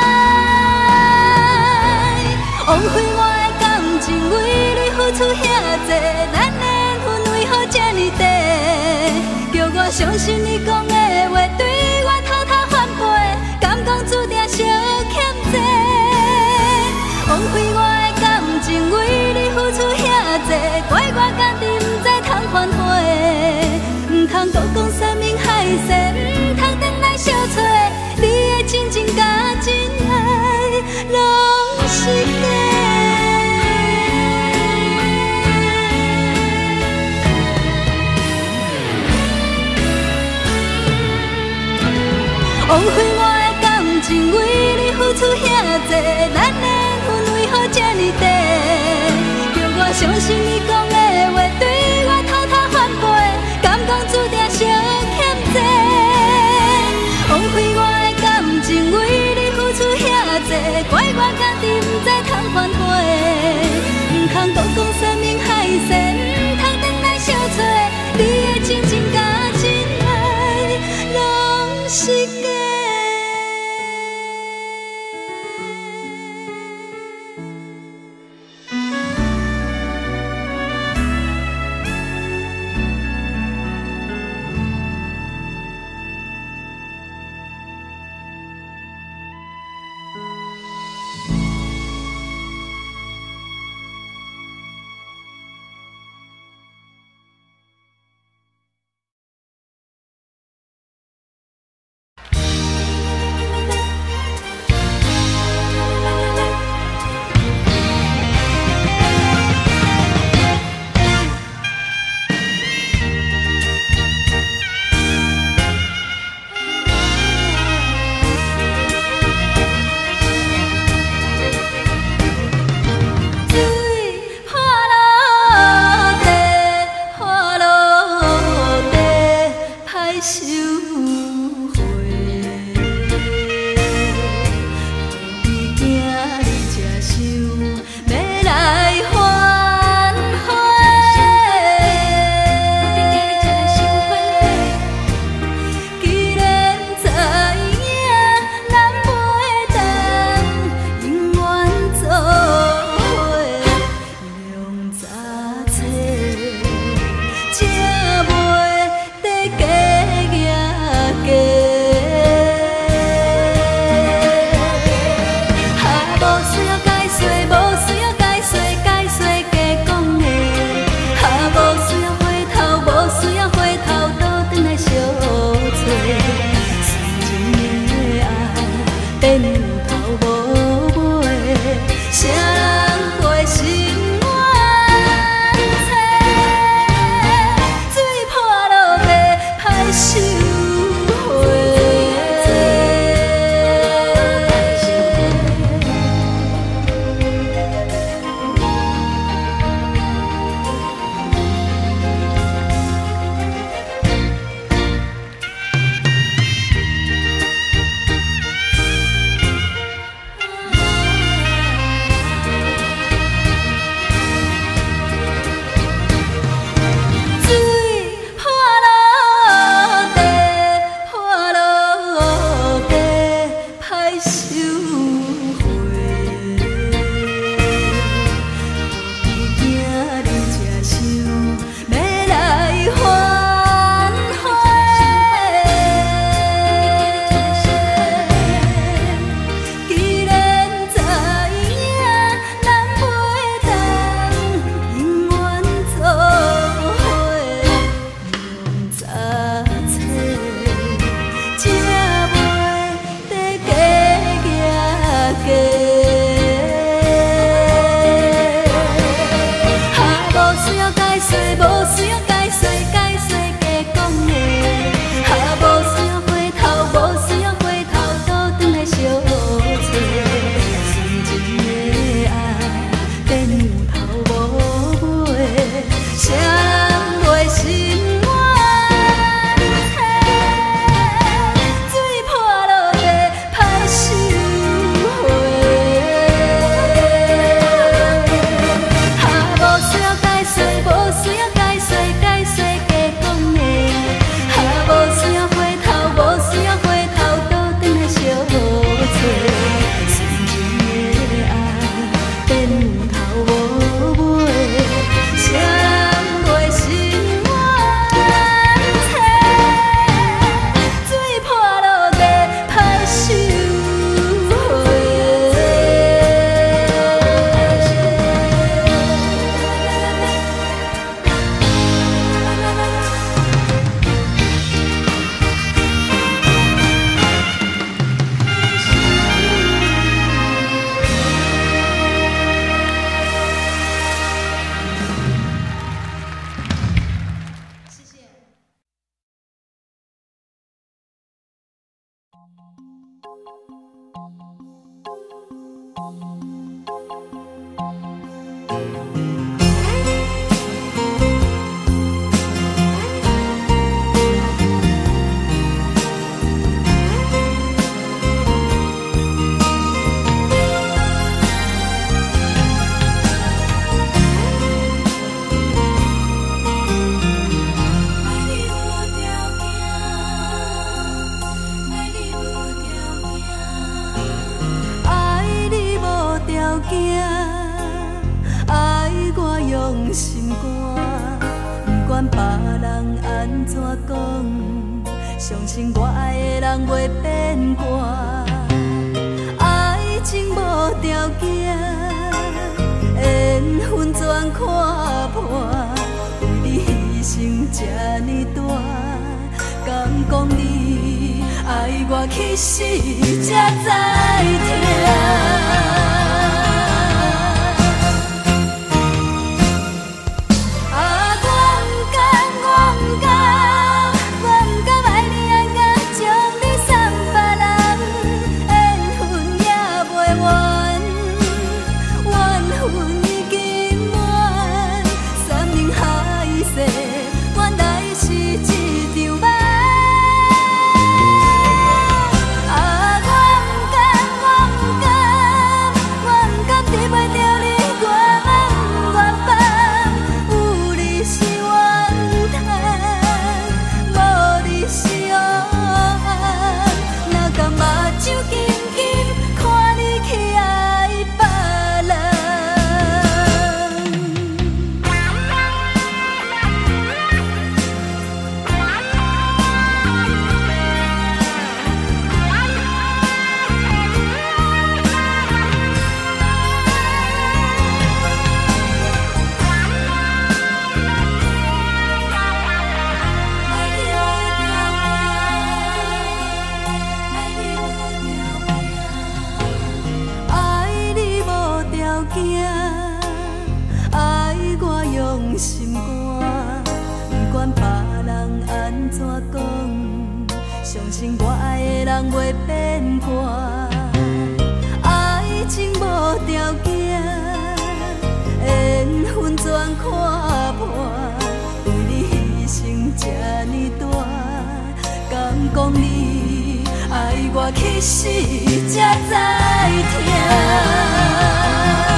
枉费我的感情，为你付出遐多，咱的缘分为何这呢短？叫我相信你讲的话，对我偷偷反背，敢讲注定相欠债。枉费我的感情，为你付出遐多，怪我家己不知通反悔，唔通多讲山盟海誓，唔通回来相找，你的真情甲真爱，拢是假。枉费我的感情，为你付出遐多，咱的缘分为何这呢短？叫我相信你讲的话，对我偷偷反背，敢讲注定相欠债。 变有头无尾，谁人陪心愿切？水破落地歹收回。 相信我爱的人袂变卦，爱情无条件，缘分全看破，为你牺牲这呢大，敢讲你爱我去死才知痛。 人袂变卦，爱情无条件，缘分全看破，为你牺牲这呢大，敢讲你爱我，其实才知疼。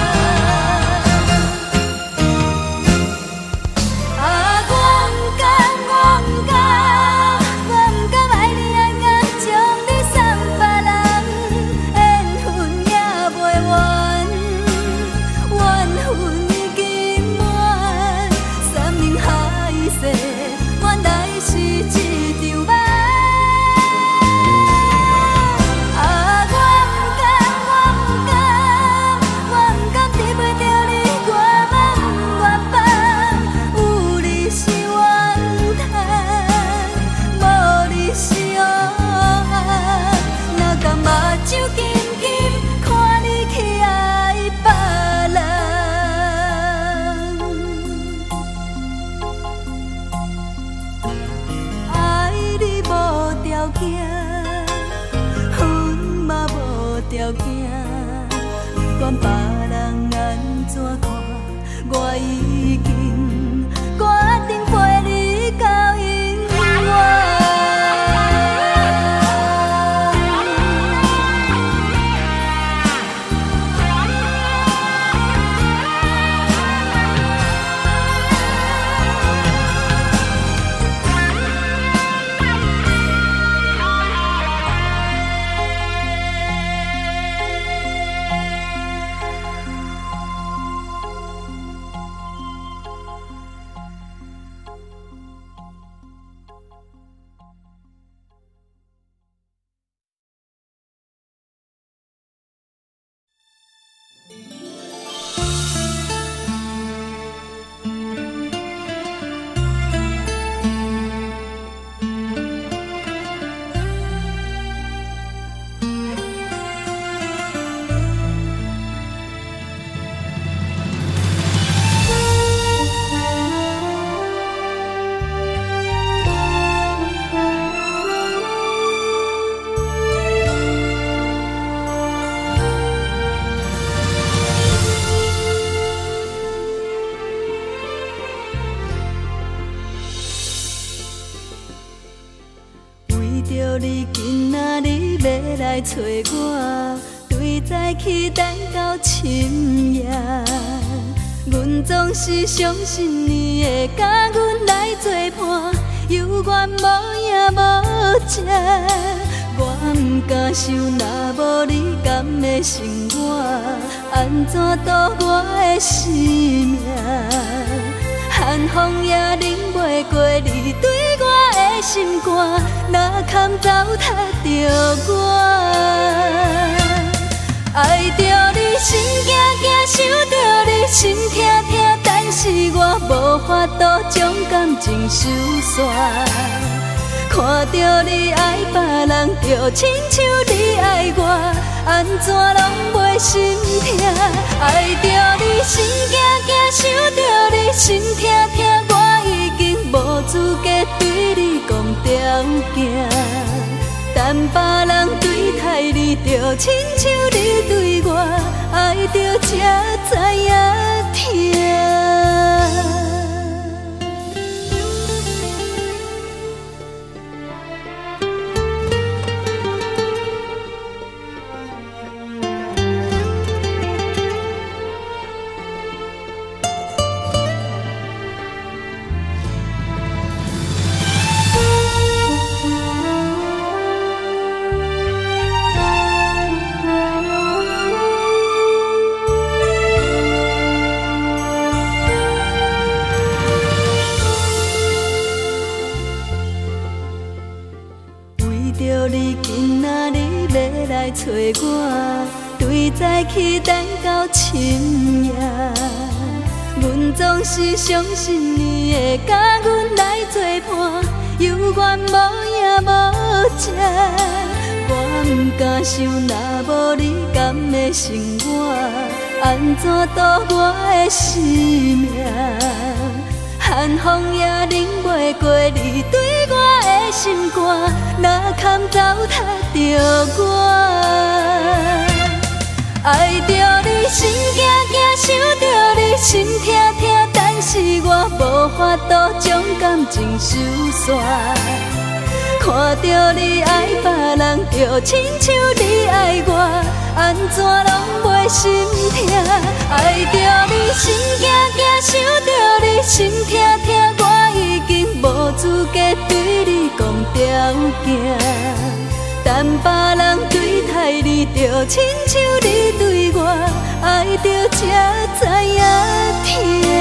不管别人安怎看，我已经决定陪你到永远。你今仔日要来找我，对早起等到深夜。阮总是相信你会甲阮来作伴，有缘无影无迹。我不敢想，若无你甘会生活，安怎度我的生命？寒风也忍袂过你对我的心肝，哪堪糟蹋着我？爱着你心惊惊，想着你心痛痛，但是我无法度将感情收煞。看着你爱别人，就亲像你爱我，安怎拢袂心痛？爱着你心惊惊，想着你心痛痛，我已经无资格对你讲条件。但别人对待你，就亲像你对我，爱着才知影疼。你今仔日要来找我，对早起等到深夜。阮总是相信你会甲阮来作伴，有缘无影无迹。我不敢想，若无你甘会生活，安怎度我的生命？ 寒风也冷袂过你对我的心肝，哪堪糟蹋着我？爱着你心惊惊，想着你心痛痛，但是我无法度将感情收煞。看着你爱别人，就亲像你爱我，安怎拢袂心痛？爱着你心惊惊，想着你心痛痛，我已经无资格对你讲条件。但别人对待你，就亲像你对我，爱着才知影疼。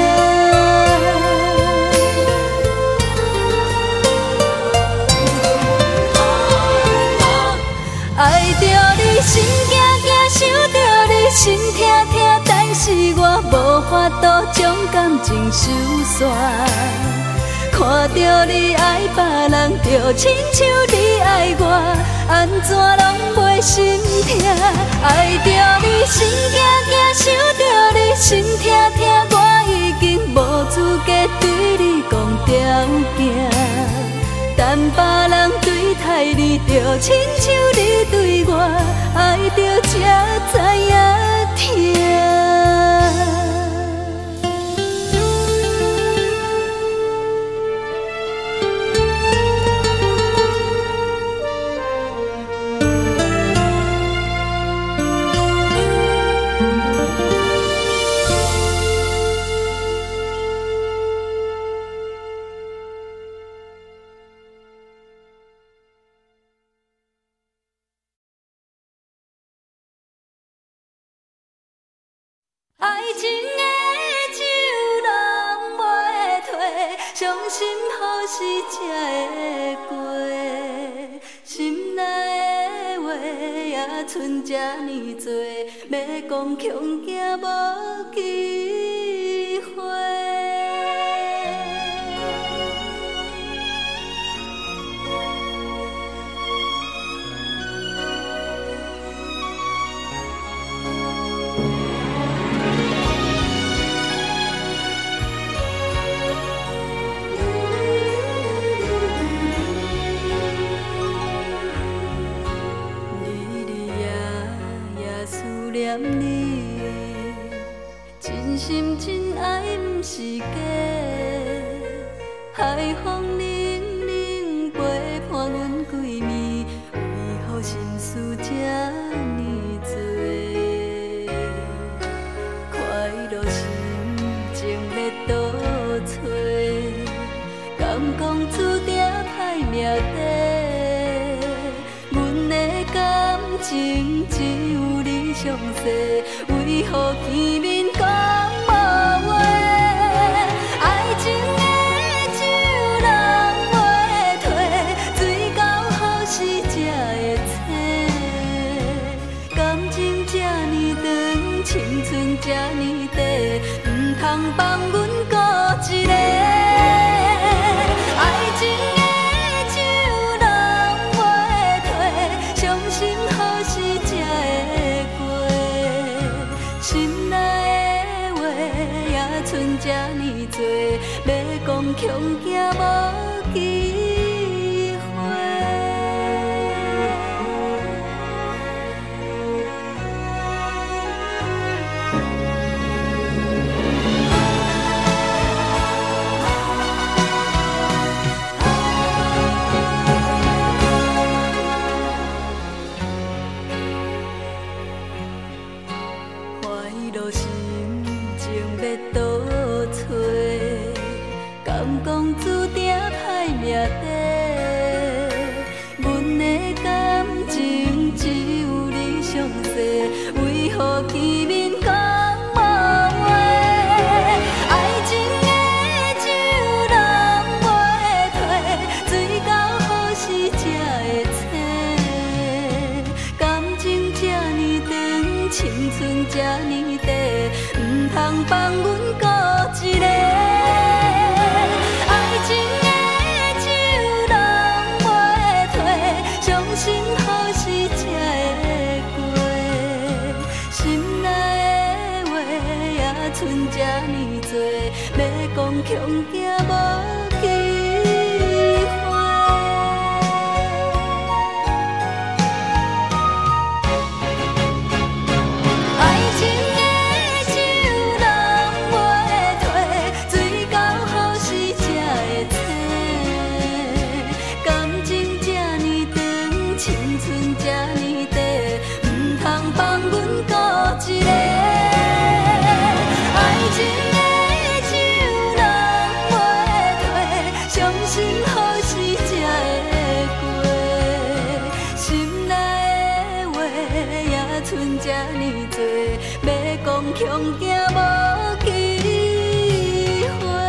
爱着你心惊惊，想着你心痛痛，但是我无法度将感情收煞。看着你爱别人，就亲像你爱我，安怎拢袂心痛？爱着你心惊惊，想着你心痛痛，我已经无资格对你讲条件。但别人对待你，就亲像你对我，爱着才知影疼。爱情的酒拢袂退，伤心好事才会过。心内的话也剩这呢多，要讲恐惊无机会。念你，真心真爱不是假，海风冷冷陪伴阮几暝，为何心事这呢多？快乐心情要倒找，敢讲注定歹命底？阮的感情只有你上多，为何见面讲无话？爱情的酒人袂退，水到好时才会醒。感情这呢长，青春这呢短，唔通放阮孤一个。爱情的酒人袂退，伤心好时才会过。心内的话也剩这呢多，要讲恐惊无机会。快乐心情要倒找，敢讲注定歹命底？阮的感情只有你上多，为何见面讲无话？爱情的酒人袂退，水到好时才会醒。感情这呢长，青春这呢短，唔通放阮孤一个。爱情的酒人袂退，伤心好时才会过。心内的话也剩这呢多，要讲恐行无机会。爱情的酒人袂退，水到好时才会醒。感情这呢长，青春这呢短，唔通放阮孤一个。爱情的酒人袂退，相信好时才会过。心内的话也剩这呢多，要讲恐惊无机会。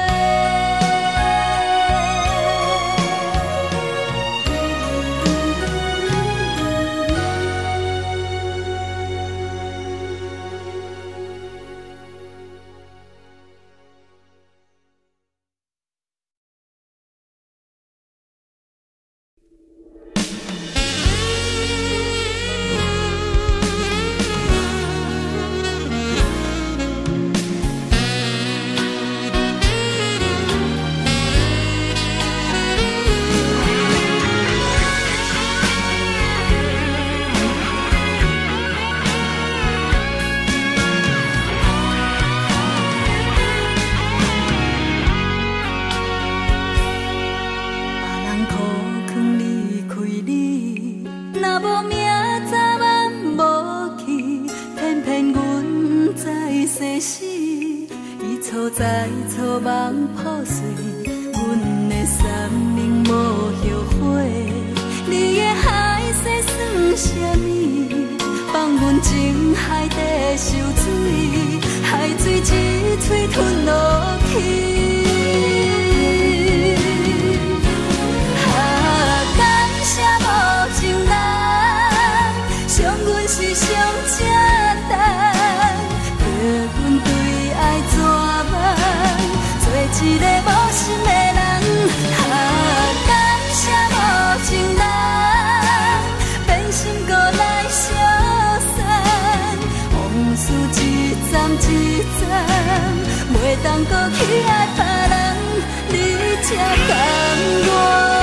在草梦破碎，阮的生命无后悔。你的海誓算什么？放阮情海底受水，海水一嘴吞落去。感谢无情人，伤阮是上正重，叫阮对爱绝望，做一个无心的人。感谢无情人，变心搁来消散，往事一站一站，袂当搁去爱别人，你才甘愿。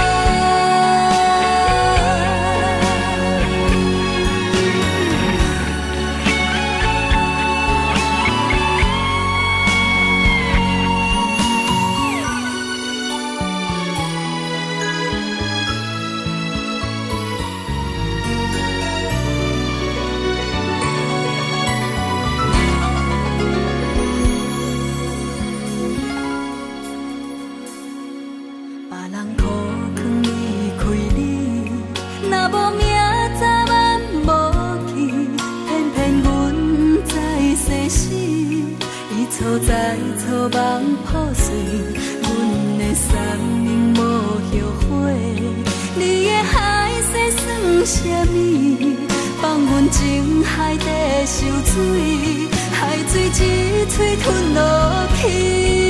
在草梦破碎，阮的生命无后悔。你的海誓算什么？放阮情海底受水，海水一嘴吞落去。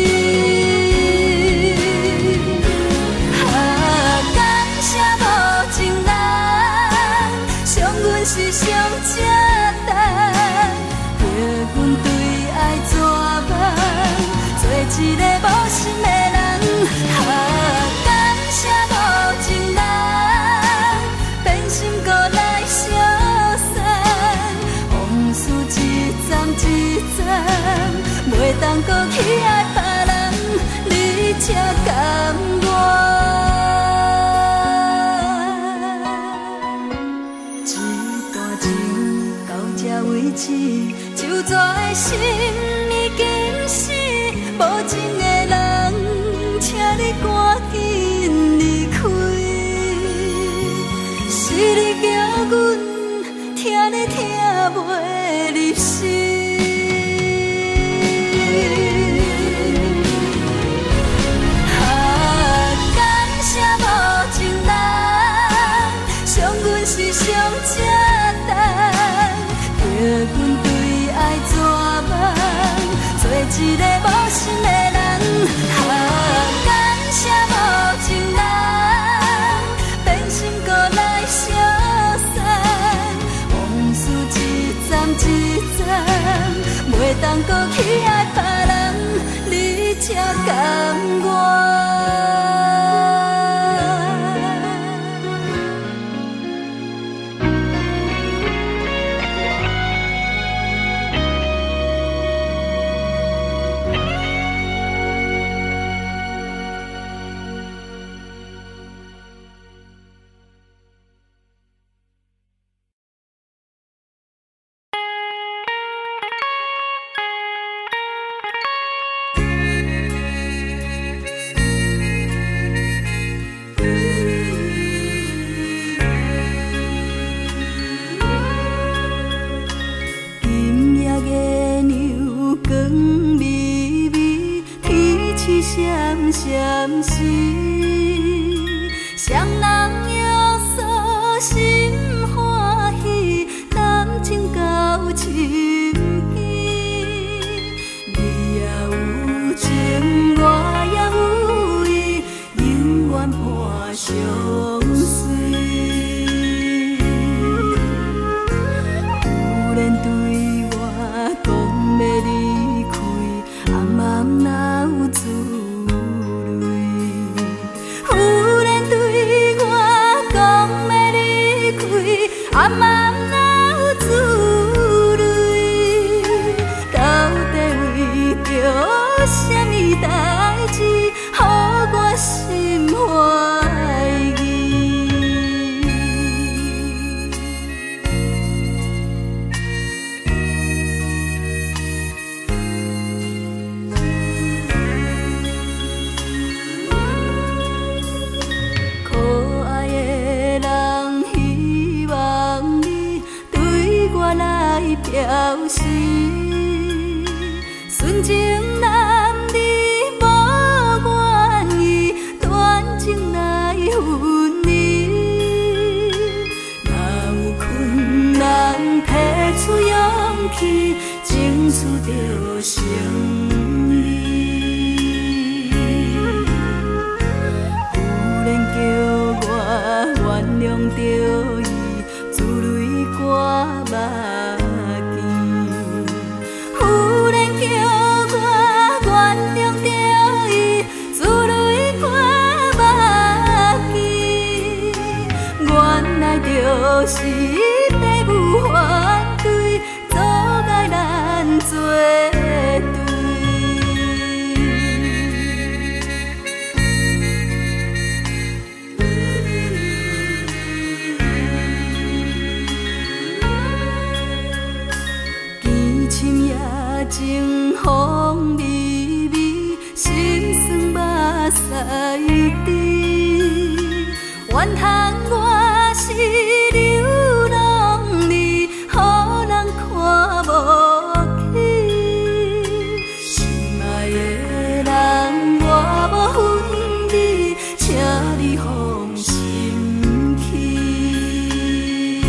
感谢无情人，伤阮是上正重，叫阮对爱绝望，做一个无心的人。感谢无情人，变心搁来消散，往事一站一站，袂当搁去爱别人，你才甘愿。一段情到这为止，就绝的心已经死，无情的人，请你赶紧离开。是你叫阮听你听袂入心。感谢无情人，伤阮是上正重，叫阮对爱绝望，做一个无心的人。感谢无情人，变心搁来消散，往事一站一站，袂当搁去爱别人，你才甘愿。闪时，双人约束心欢喜，感情到深更。你也有情，我也有意，永远伴相随。忽然对我讲要离开，暗暗哪有滋味？暗暗哪有滋味？到底为着什么代志，予我心怀疑？可爱的人，希望你对我来表示，纯情男儿无愿意断情来分离，若有困难提出勇气，争取着胜利。忽然叫我原谅着伊，珠泪挂目镜。忽然叫我原谅着伊，珠泪挂目镜。原来就是父母反对，阻碍咱作对。情风微微，心酸目屎滴。怨叹我是流浪儿，予人看无起。心爱的人，我无分你，请你放心去。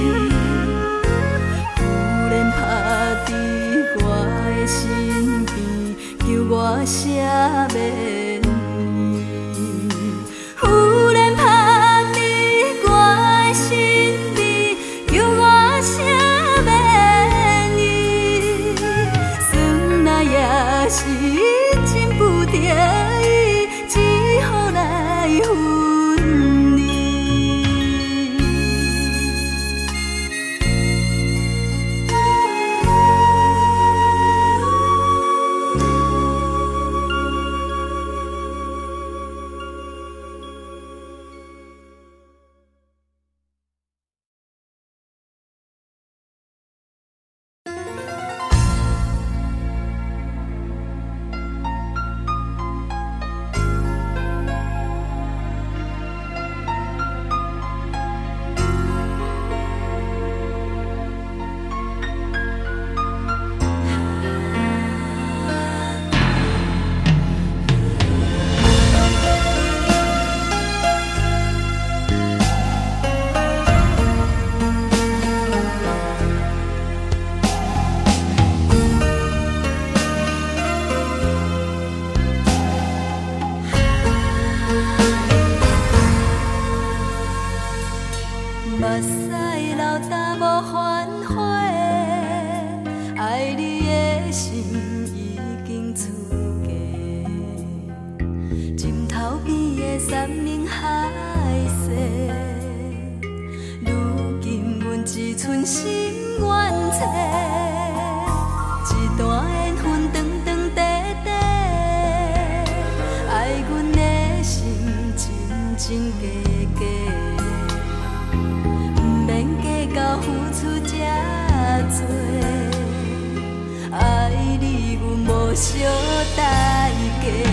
忽然拍伫我的身边，叫我写免你。忽然拍伫我的身边，叫我写免你。算来也是真不得已，只好来分离。目屎流干无反悔，爱你的心已经出嫁。 山盟海誓，如今阮只剩心愿切，一段缘分长长短短，爱阮的心真真假假，不免计较付出这多，爱你阮无小代价。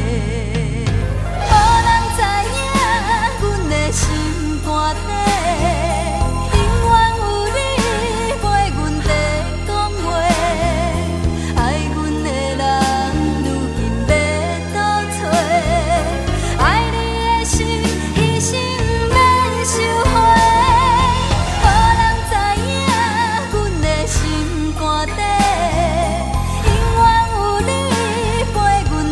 心肝底，永远有你陪阮在讲话。爱阮的人，如今要倒找？爱你的心，一生免收回。予人知影，阮的心肝底，永远有你陪阮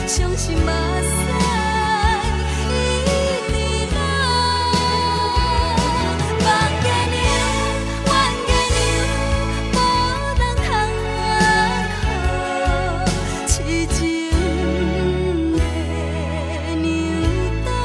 伤心目屎一直流。望月娘，怨月娘，无人通靠，痴情的娘道。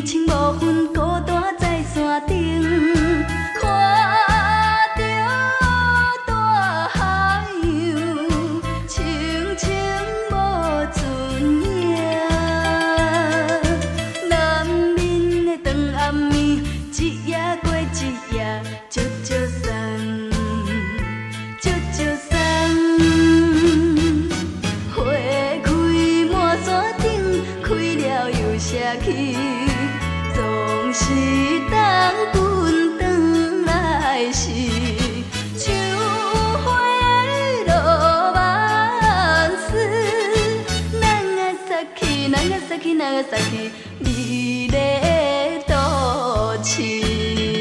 清无分，孤单在山顶，看着大海洋，清清无船影。南面的长暗暝，一夜过一夜，足足送，足足送。花开满山顶，开了又谢去，总是等阮转来时。像花落万丝，人啊撒去，人啊撒去，人啊撒去，美丽的都市。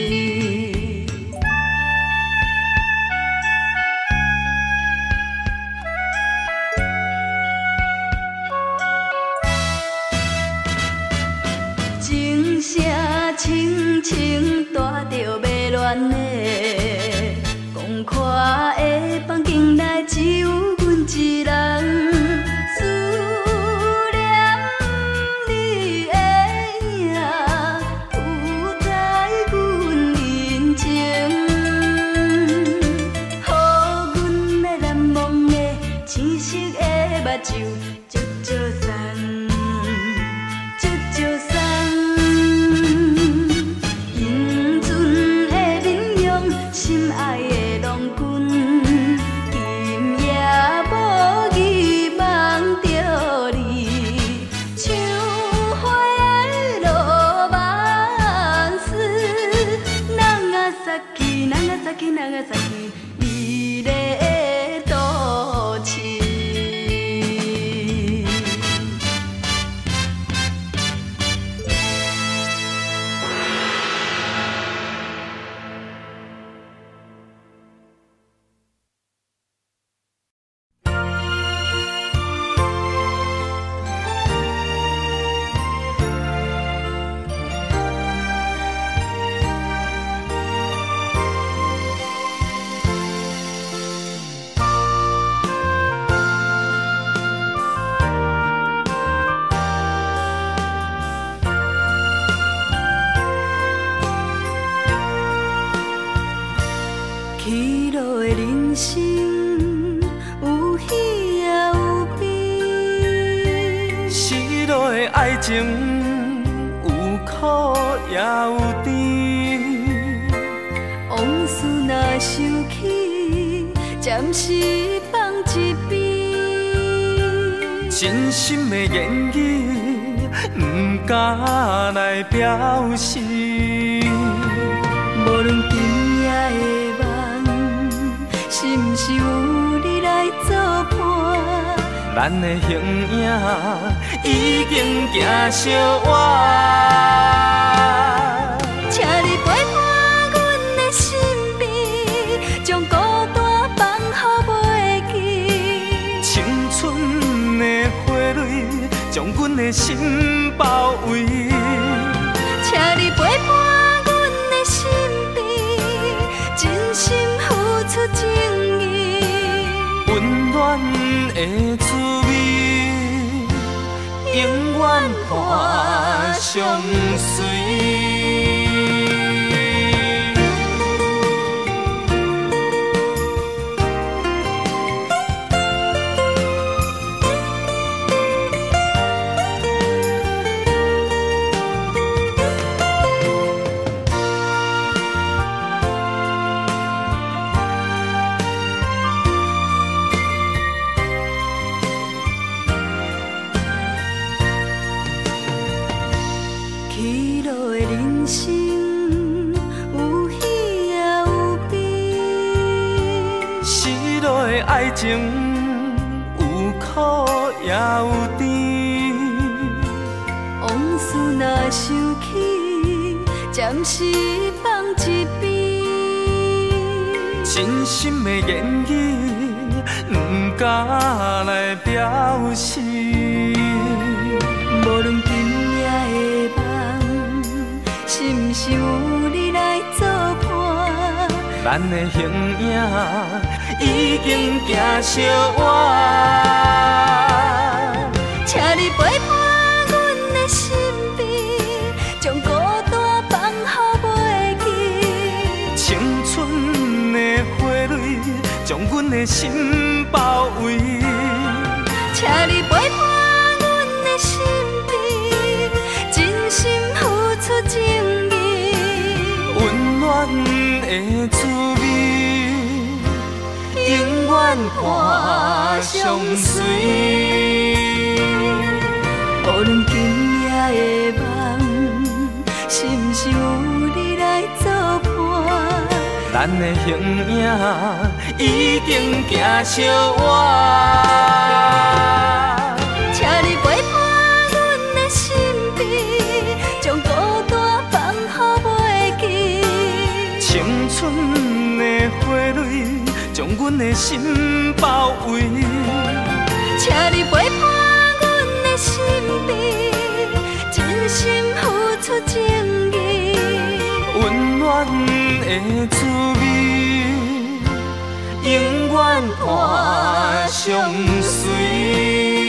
情声轻轻带着迷恋的公看的房间内，只有阮一人。思念你的影，浮在阮眼前，予阮那难忘的青色的目睭，足足送，足足送。心爱的郎君，今夜无意梦着你，像花落万丝，人啊撒去，人啊撒去，人啊撒去，美丽的都市。起落的人生有喜也有悲， 失落的爱情有苦也有甜。 往事若想起，暂时放一边。 真心的言语不敢来表示， 无论今夜的梦，是毋是有你来作伴？ 咱的形影已经行相远。 请你陪伴阮的身边，将孤单放予袂记。 青春的花蕊将阮的心包围。 请你陪伴阮的身边，真心付出情意， 温暖的滋味，永远伴相随。 起落的人生有喜也有悲， 失落的爱情有苦也有甜。 往事若想起，暂时放一边。 真心的言语不敢来表示， 无论今夜的梦，是毋是有你来作伴？ 咱的形影已经行相远。请你陪伴阮的身边，将孤阮的心包围。 请你陪伴阮的身边，真心付出情意， 温暖的滋味，永远伴相随。 无论今夜的梦，是毋是有你来作伴？ 咱的形影已经行相偎。 请你陪伴阮的身边，将孤单放乎袂记。 青春的花蕊，将阮的心包围。 请你陪伴阮的身边，真心付出情意， 温暖的滋味，永远伴相随。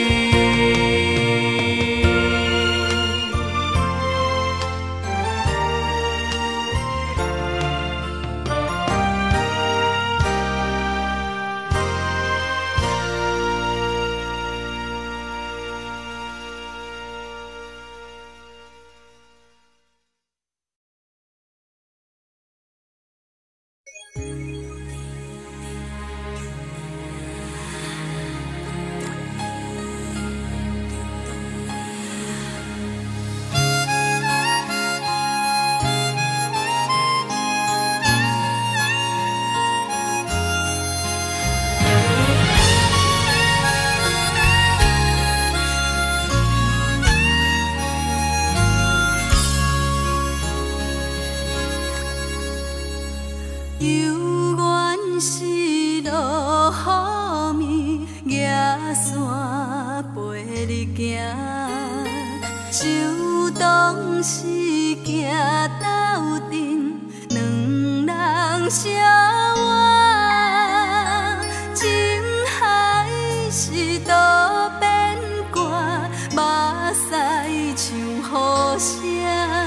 有缘是落雨暝，野山陪你行，秋冬是行斗阵，两人相偎。情海是多变卦，目屎像雨声，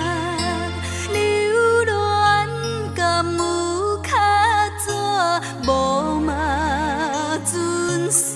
流恋甘有较纸，无嘛准线。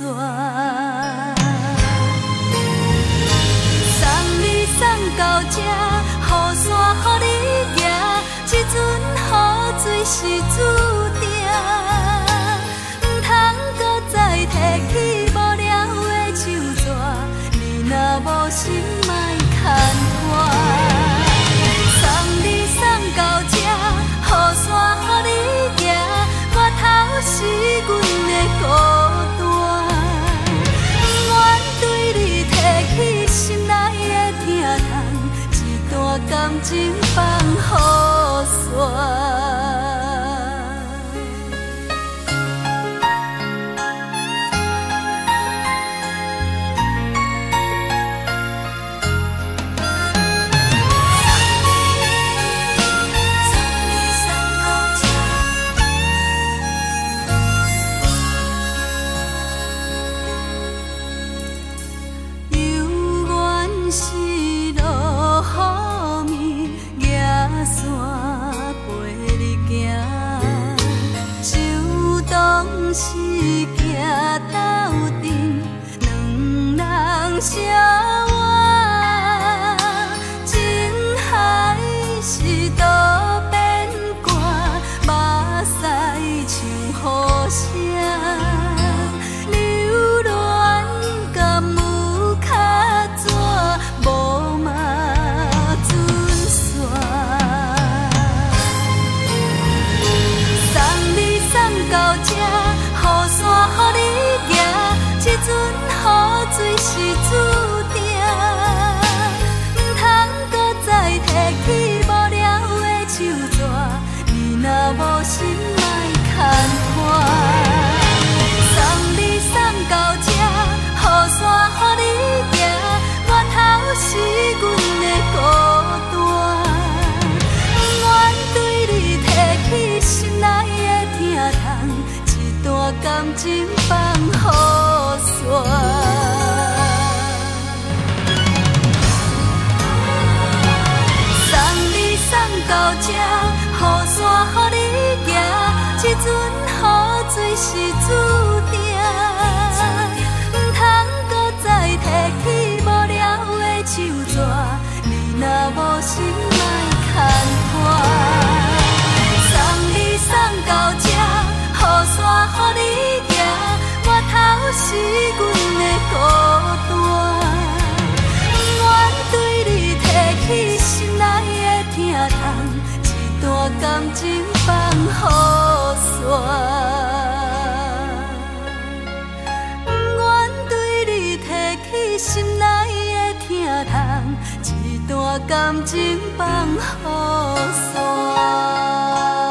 送你送到这，雨伞予你行，这阵雨水是注定，唔通搁再提起无聊的手纸，你若无心莫牵拖。送你送到这，雨伞予你行，我头是阮的孤单，不愿对你提起心内的疼痛，一段感情放雨伞。是行斗阵，两人相偎。情海是多变卦，目屎像雨声。流恋甘有较纸，无嘛准线。送你送到这。雨伞予你行，这阵雨水是注定，唔通搁再提起无聊的手纸，你若无心莫牵拖。送你送到这，雨伞予你行，我头是阮的孤单，不愿对你提起心内的疼痛。段感情放雨伞。送你送到这，雨伞予你行，这阵雨水是注小心莫牵拖。送你送到这，雨伞予你行，我头是阮的孤单。不愿对你提起心内的疼痛，一段感情放雨伞。心内的疼痛，一段感情放雨伞。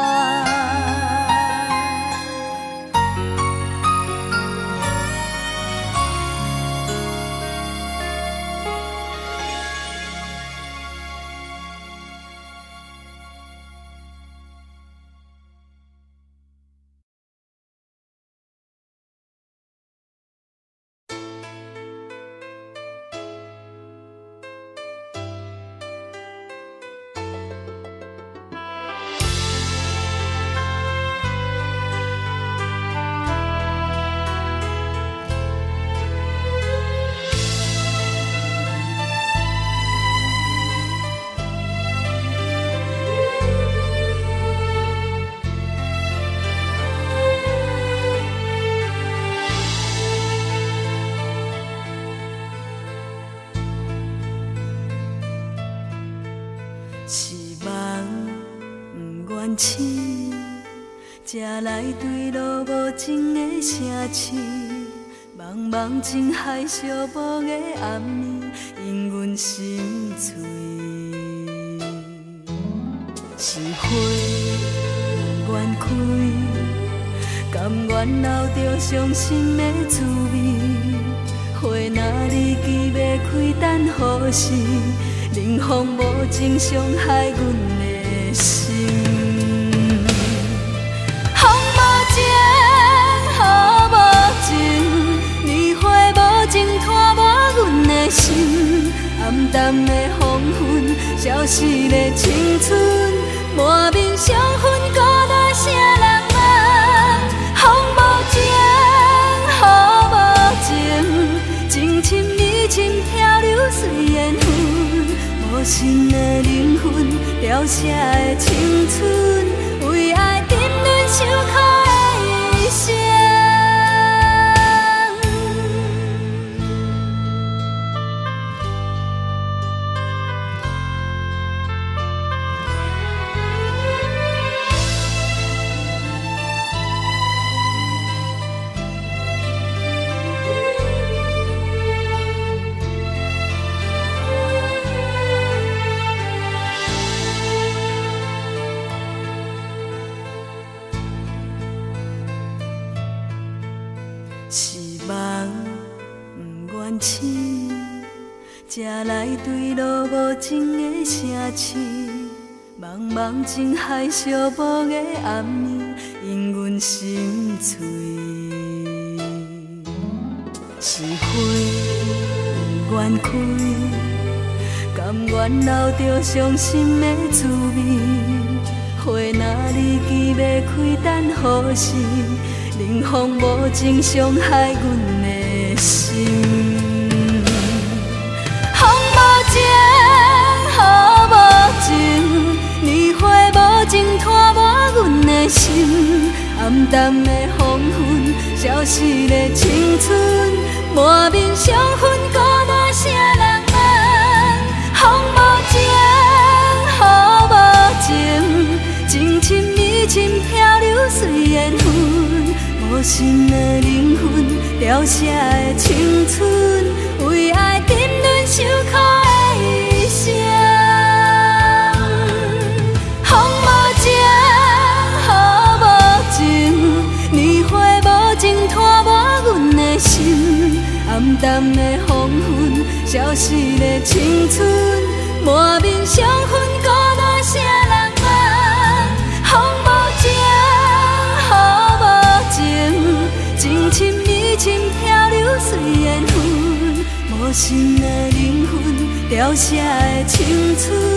才来对路无情的城市，茫茫情海寂寞的暗暝，因阮心碎。是花不愿开，甘愿留着伤心的滋味。花若日期要开，等何时？冷风无情伤害阮的心。心暗淡的黄昏，消失的青春，满面伤痕，孤单啥人问？风无情，雨无情，情深意深，漂流随缘分。无心的灵魂，凋谢的青春，为爱沉沦受苦的一生。才来对路无情的城市，茫茫情海寂寞的暗暝，因阮心碎。是花不愿开，甘愿留着伤心的滋味。花若日期要开，等何时？冷风无情伤害阮的心。心暗淡的黄昏，消失的青春，满面伤痕，孤单啥人问？风无情，雨无情，情深意深，漂流随缘分。无心的灵魂，凋谢的青春，为爱沉沦受苦的一生。心暗淡的黄昏，消失的青春，满面伤痕，孤单啥人问？风无情，雨无情，情深意深，漂流随缘分。无心的灵魂，凋谢的青春。